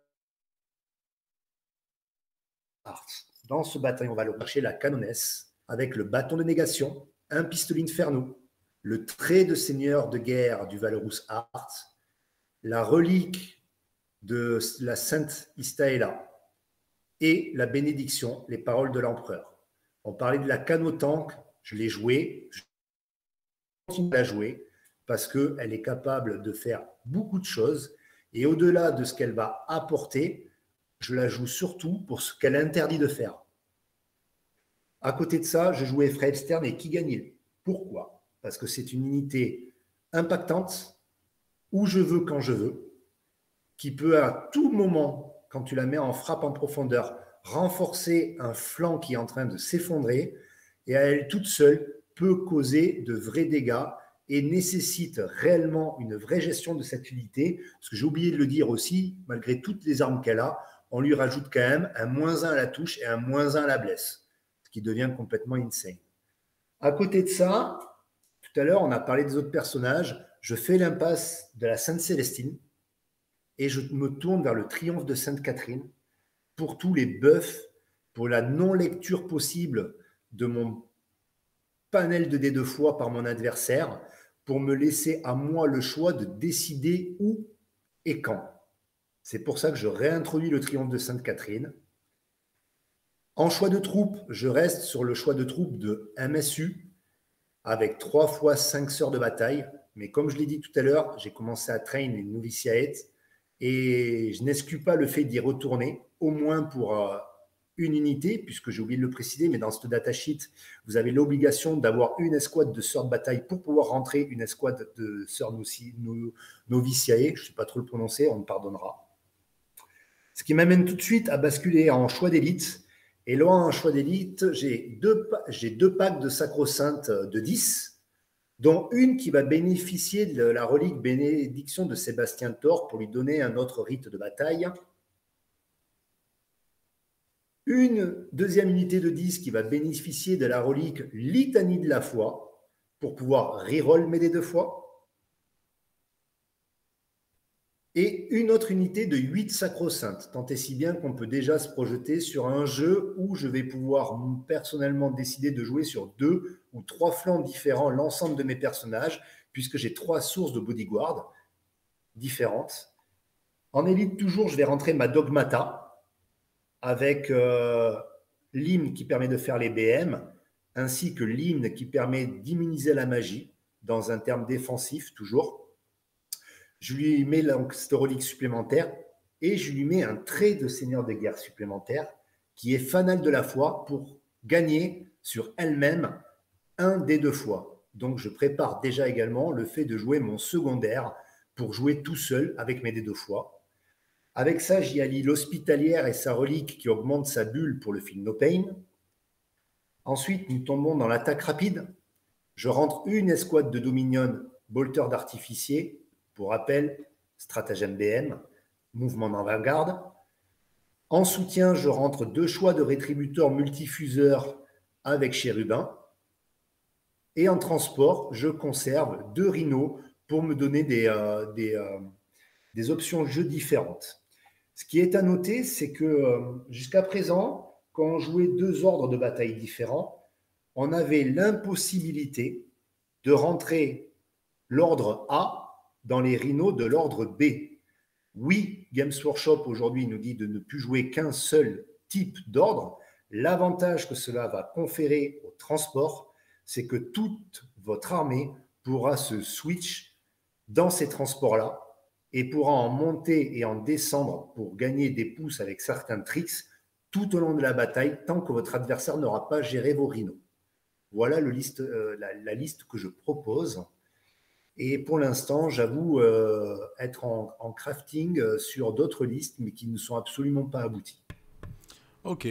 Art. Dans ce bataillon, on va aller chercher la canonesse avec le bâton de négation, un pistolet inferno, le trait de seigneur de guerre du Valorous Art, la relique de la Sainte Istaela et la bénédiction, les paroles de l'empereur. On parlait de la canotank, je l'ai jouée, je continue à la jouer parce qu'elle est capable de faire beaucoup de choses et au-delà de ce qu'elle va apporter, je la joue surtout pour ce qu'elle interdit de faire. À côté de ça, je jouais Frey Stern et Kiganil. Pourquoi ? Parce que c'est une unité impactante, où je veux, quand je veux, qui peut à tout moment, quand tu la mets en frappe en profondeur, renforcer un flanc qui est en train de s'effondrer, et à elle toute seule peut causer de vrais dégâts et nécessite réellement une vraie gestion de cette unité, parce que j'ai oublié de le dire aussi, malgré toutes les armes qu'elle a, on lui rajoute quand même un -1 à la touche et un -1 à la blesse, ce qui devient complètement insane. À côté de ça, tout à l'heure, on a parlé des autres personnages. Je fais l'impasse de la Sainte Célestine et je me tourne vers le triomphe de Sainte Catherine pour tous les buffs, pour la non-lecture possible de mon panel de dés de foi par mon adversaire, pour me laisser à moi le choix de décider où et quand. C'est pour ça que je réintroduis le triomphe de Sainte Catherine. En choix de troupes, je reste sur le choix de troupes de MSU, avec 3 fois 5 sœurs de bataille. Mais comme je l'ai dit tout à l'heure, j'ai commencé à train les noviciates et je n'exclus pas le fait d'y retourner, au moins pour une unité, puisque j'ai oublié de le préciser, mais dans ce datasheet, vous avez l'obligation d'avoir une escouade de sœurs de bataille pour pouvoir rentrer une escouade de sœurs noviciae. Je ne sais pas trop le prononcer, on me pardonnera. Ce qui m'amène tout de suite à basculer en choix d'élite. Et là, en choix d'élite, j'ai deux packs de sacro-sainte de 10, dont une qui va bénéficier de la relique bénédiction de Sébastien Thor pour lui donner un autre rite de bataille. Une deuxième unité de 10 qui va bénéficier de la relique litanie de la foi pour pouvoir reroll mes dés de foi. Et une autre unité de 8 sacro-saintes, tant et si bien qu'on peut déjà se projeter sur un jeu où je vais pouvoir personnellement décider de jouer sur 2 ou 3 flancs différents l'ensemble de mes personnages, puisque j'ai 3 sources de bodyguard différentes. En élite, toujours, je vais rentrer ma Dogmata avec l'hymne qui permet de faire les BM, ainsi que l'hymne qui permet d'immuniser la magie, dans un terme défensif toujours. Je lui mets cette relique supplémentaire et je lui mets un trait de seigneur de guerre supplémentaire qui est fanal de la foi pour gagner sur elle-même un des 2 fois. Donc, je prépare déjà également le fait de jouer mon secondaire pour jouer tout seul avec mes dés de foi. Avec ça, j'y allie l'hospitalière et sa relique qui augmente sa bulle pour le Feel No Pain. Ensuite, nous tombons dans l'attaque rapide. Je rentre une escouade de Dominion bolter d'artificier. Pour rappel, stratagème BM, mouvement d'avant-garde. En soutien, je rentre 2 choix de rétributeurs multifuseurs avec chérubin. Et en transport, je conserve 2 rhinos pour me donner des options de jeu différentes. Ce qui est à noter, c'est que jusqu'à présent, quand on jouait 2 ordres de bataille différents, on avait l'impossibilité de rentrer l'ordre A dans les rhinos de l'ordre B. Oui, Games Workshop aujourd'hui nous dit de ne plus jouer qu'un seul type d'ordre. L'avantage que cela va conférer au transport, c'est que toute votre armée pourra se switch dans ces transports-là et pourra en monter et en descendre pour gagner des pouces avec certains tricks tout au long de la bataille, tant que votre adversaire n'aura pas géré vos rhinos. Voilà la liste que je propose. Et pour l'instant, j'avoue être en crafting sur d'autres listes, mais qui ne sont absolument pas abouties.
Ok.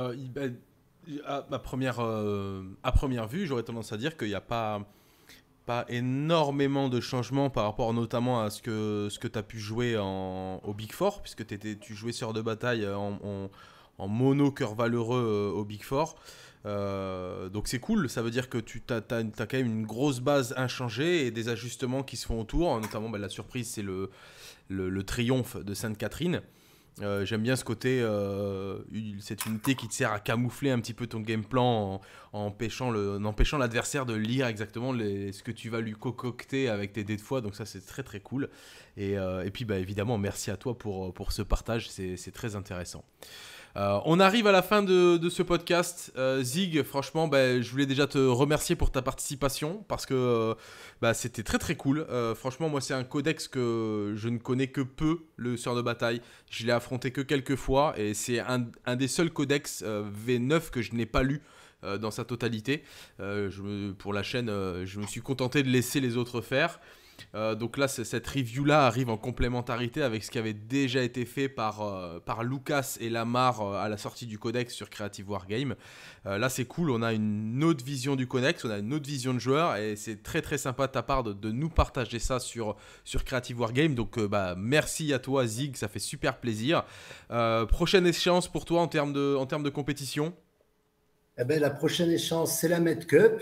À première vue, j'aurais tendance à dire qu'il n'y a pas énormément de changements par rapport notamment à ce que tu as pu jouer au Big Four, puisque tu jouais sur de bataille en mono cœur valeureux au Big Four. Donc c'est cool, ça veut dire que tu as quand même une grosse base inchangée et des ajustements qui se font autour, notamment la surprise c'est le triomphe de Sainte-Catherine. J'aime bien ce côté, cette unité qui te sert à camoufler un petit peu ton game plan en empêchant l'adversaire de lire exactement ce que tu vas lui concocter avec tes dés de foi, donc ça c'est très très cool. Et puis évidemment merci à toi pour ce partage, c'est très intéressant. On arrive à la fin de ce podcast. Zig, franchement, je voulais déjà te remercier pour ta participation parce que c'était très très cool. Franchement, moi, c'est un codex que je ne connais que peu, le Sœur de Bataille. Je l'ai affronté que quelques fois et c'est un des seuls codex V9 que je n'ai pas lu dans sa totalité. Pour la chaîne, je me suis contenté de laisser les autres faire. Donc là, cette review-là arrive en complémentarité avec ce qui avait déjà été fait par Lucas et Lamar à la sortie du codex sur Creative Wargame. Là, c'est cool, on a une autre vision du codex, on a une autre vision de joueur et c'est très très sympa de ta part de nous partager ça sur Creative Wargame. Donc merci à toi Zig, ça fait super plaisir. Prochaine échéance pour toi en termes de compétition?
La prochaine échéance, c'est la Med Cup.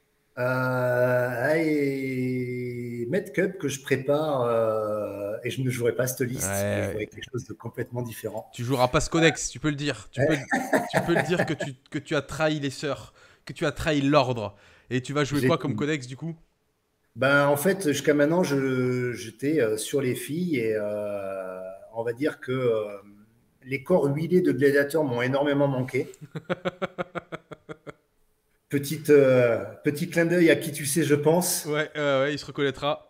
Et Med Cup que je prépare et je ne jouerai pas cette liste, je jouerai quelque chose de complètement différent.
Tu joueras pas ce codex, tu peux le dire. Tu peux le dire que tu as trahi les sœurs, que tu as trahi l'ordre. Et tu vas jouer quoi comme codex du coup?
En fait, jusqu'à maintenant, j'étais sur les filles et on va dire que les corps huilés de gladiateurs m'ont énormément manqué. Petit clin d'œil à qui tu sais, je pense.
Ouais, il se reconnaîtra.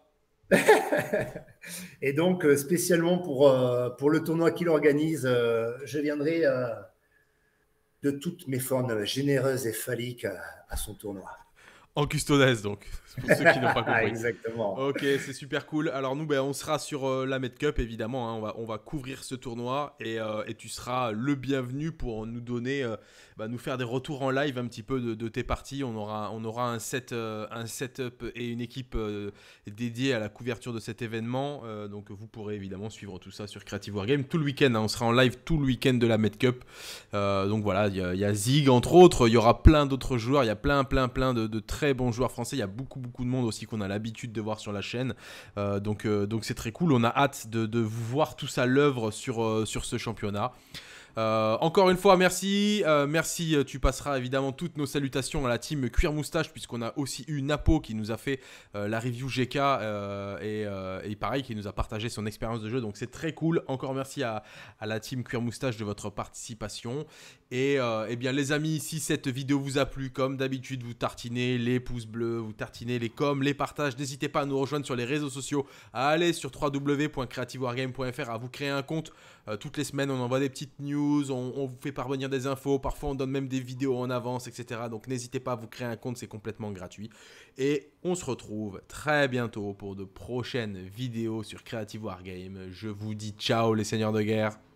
Et donc, spécialement pour le tournoi qu'il organise, je viendrai de toutes mes formes généreuses et phalliques à son tournoi.
En custodes donc, pour ceux qui n'ont pas compris.
Exactement.
Ok, c'est super cool. Alors nous, on sera sur la Med Cup évidemment, hein. On va couvrir ce tournoi et tu seras le bienvenu pour nous donner, nous faire des retours en live un petit peu de tes parties. On aura un setup et une équipe dédiée à la couverture de cet événement. Donc vous pourrez évidemment suivre tout ça sur Creative Wargame tout le week-end. Hein. On sera en live tout le week-end de la Med Cup. Donc voilà, il y a Zig entre autres. Il y aura plein d'autres joueurs. Il y a plein de très bons joueurs français. Il y a beaucoup de monde aussi qu'on a l'habitude de voir sur la chaîne. Donc c'est très cool. On a hâte de vous voir tous à l'œuvre sur ce championnat. Encore une fois, merci. Merci, tu passeras évidemment toutes nos salutations à la team Cuir Moustache, puisqu'on a aussi eu Napo qui nous a fait la review GK et pareil, qui nous a partagé son expérience de jeu. Donc c'est très cool. Encore merci à la team Cuir Moustache de votre participation. Et bien les amis, si cette vidéo vous a plu, comme d'habitude, vous tartinez les pouces bleus, vous tartinez les coms, les partages. N'hésitez pas à nous rejoindre sur les réseaux sociaux, à aller sur www.creativewargame.fr, à vous créer un compte. Toutes les semaines, on envoie des petites news, on vous fait parvenir des infos, parfois on donne même des vidéos en avance, etc. Donc n'hésitez pas à vous créer un compte, c'est complètement gratuit. Et on se retrouve très bientôt pour de prochaines vidéos sur Creative Wargame. Je vous dis ciao les seigneurs de guerre.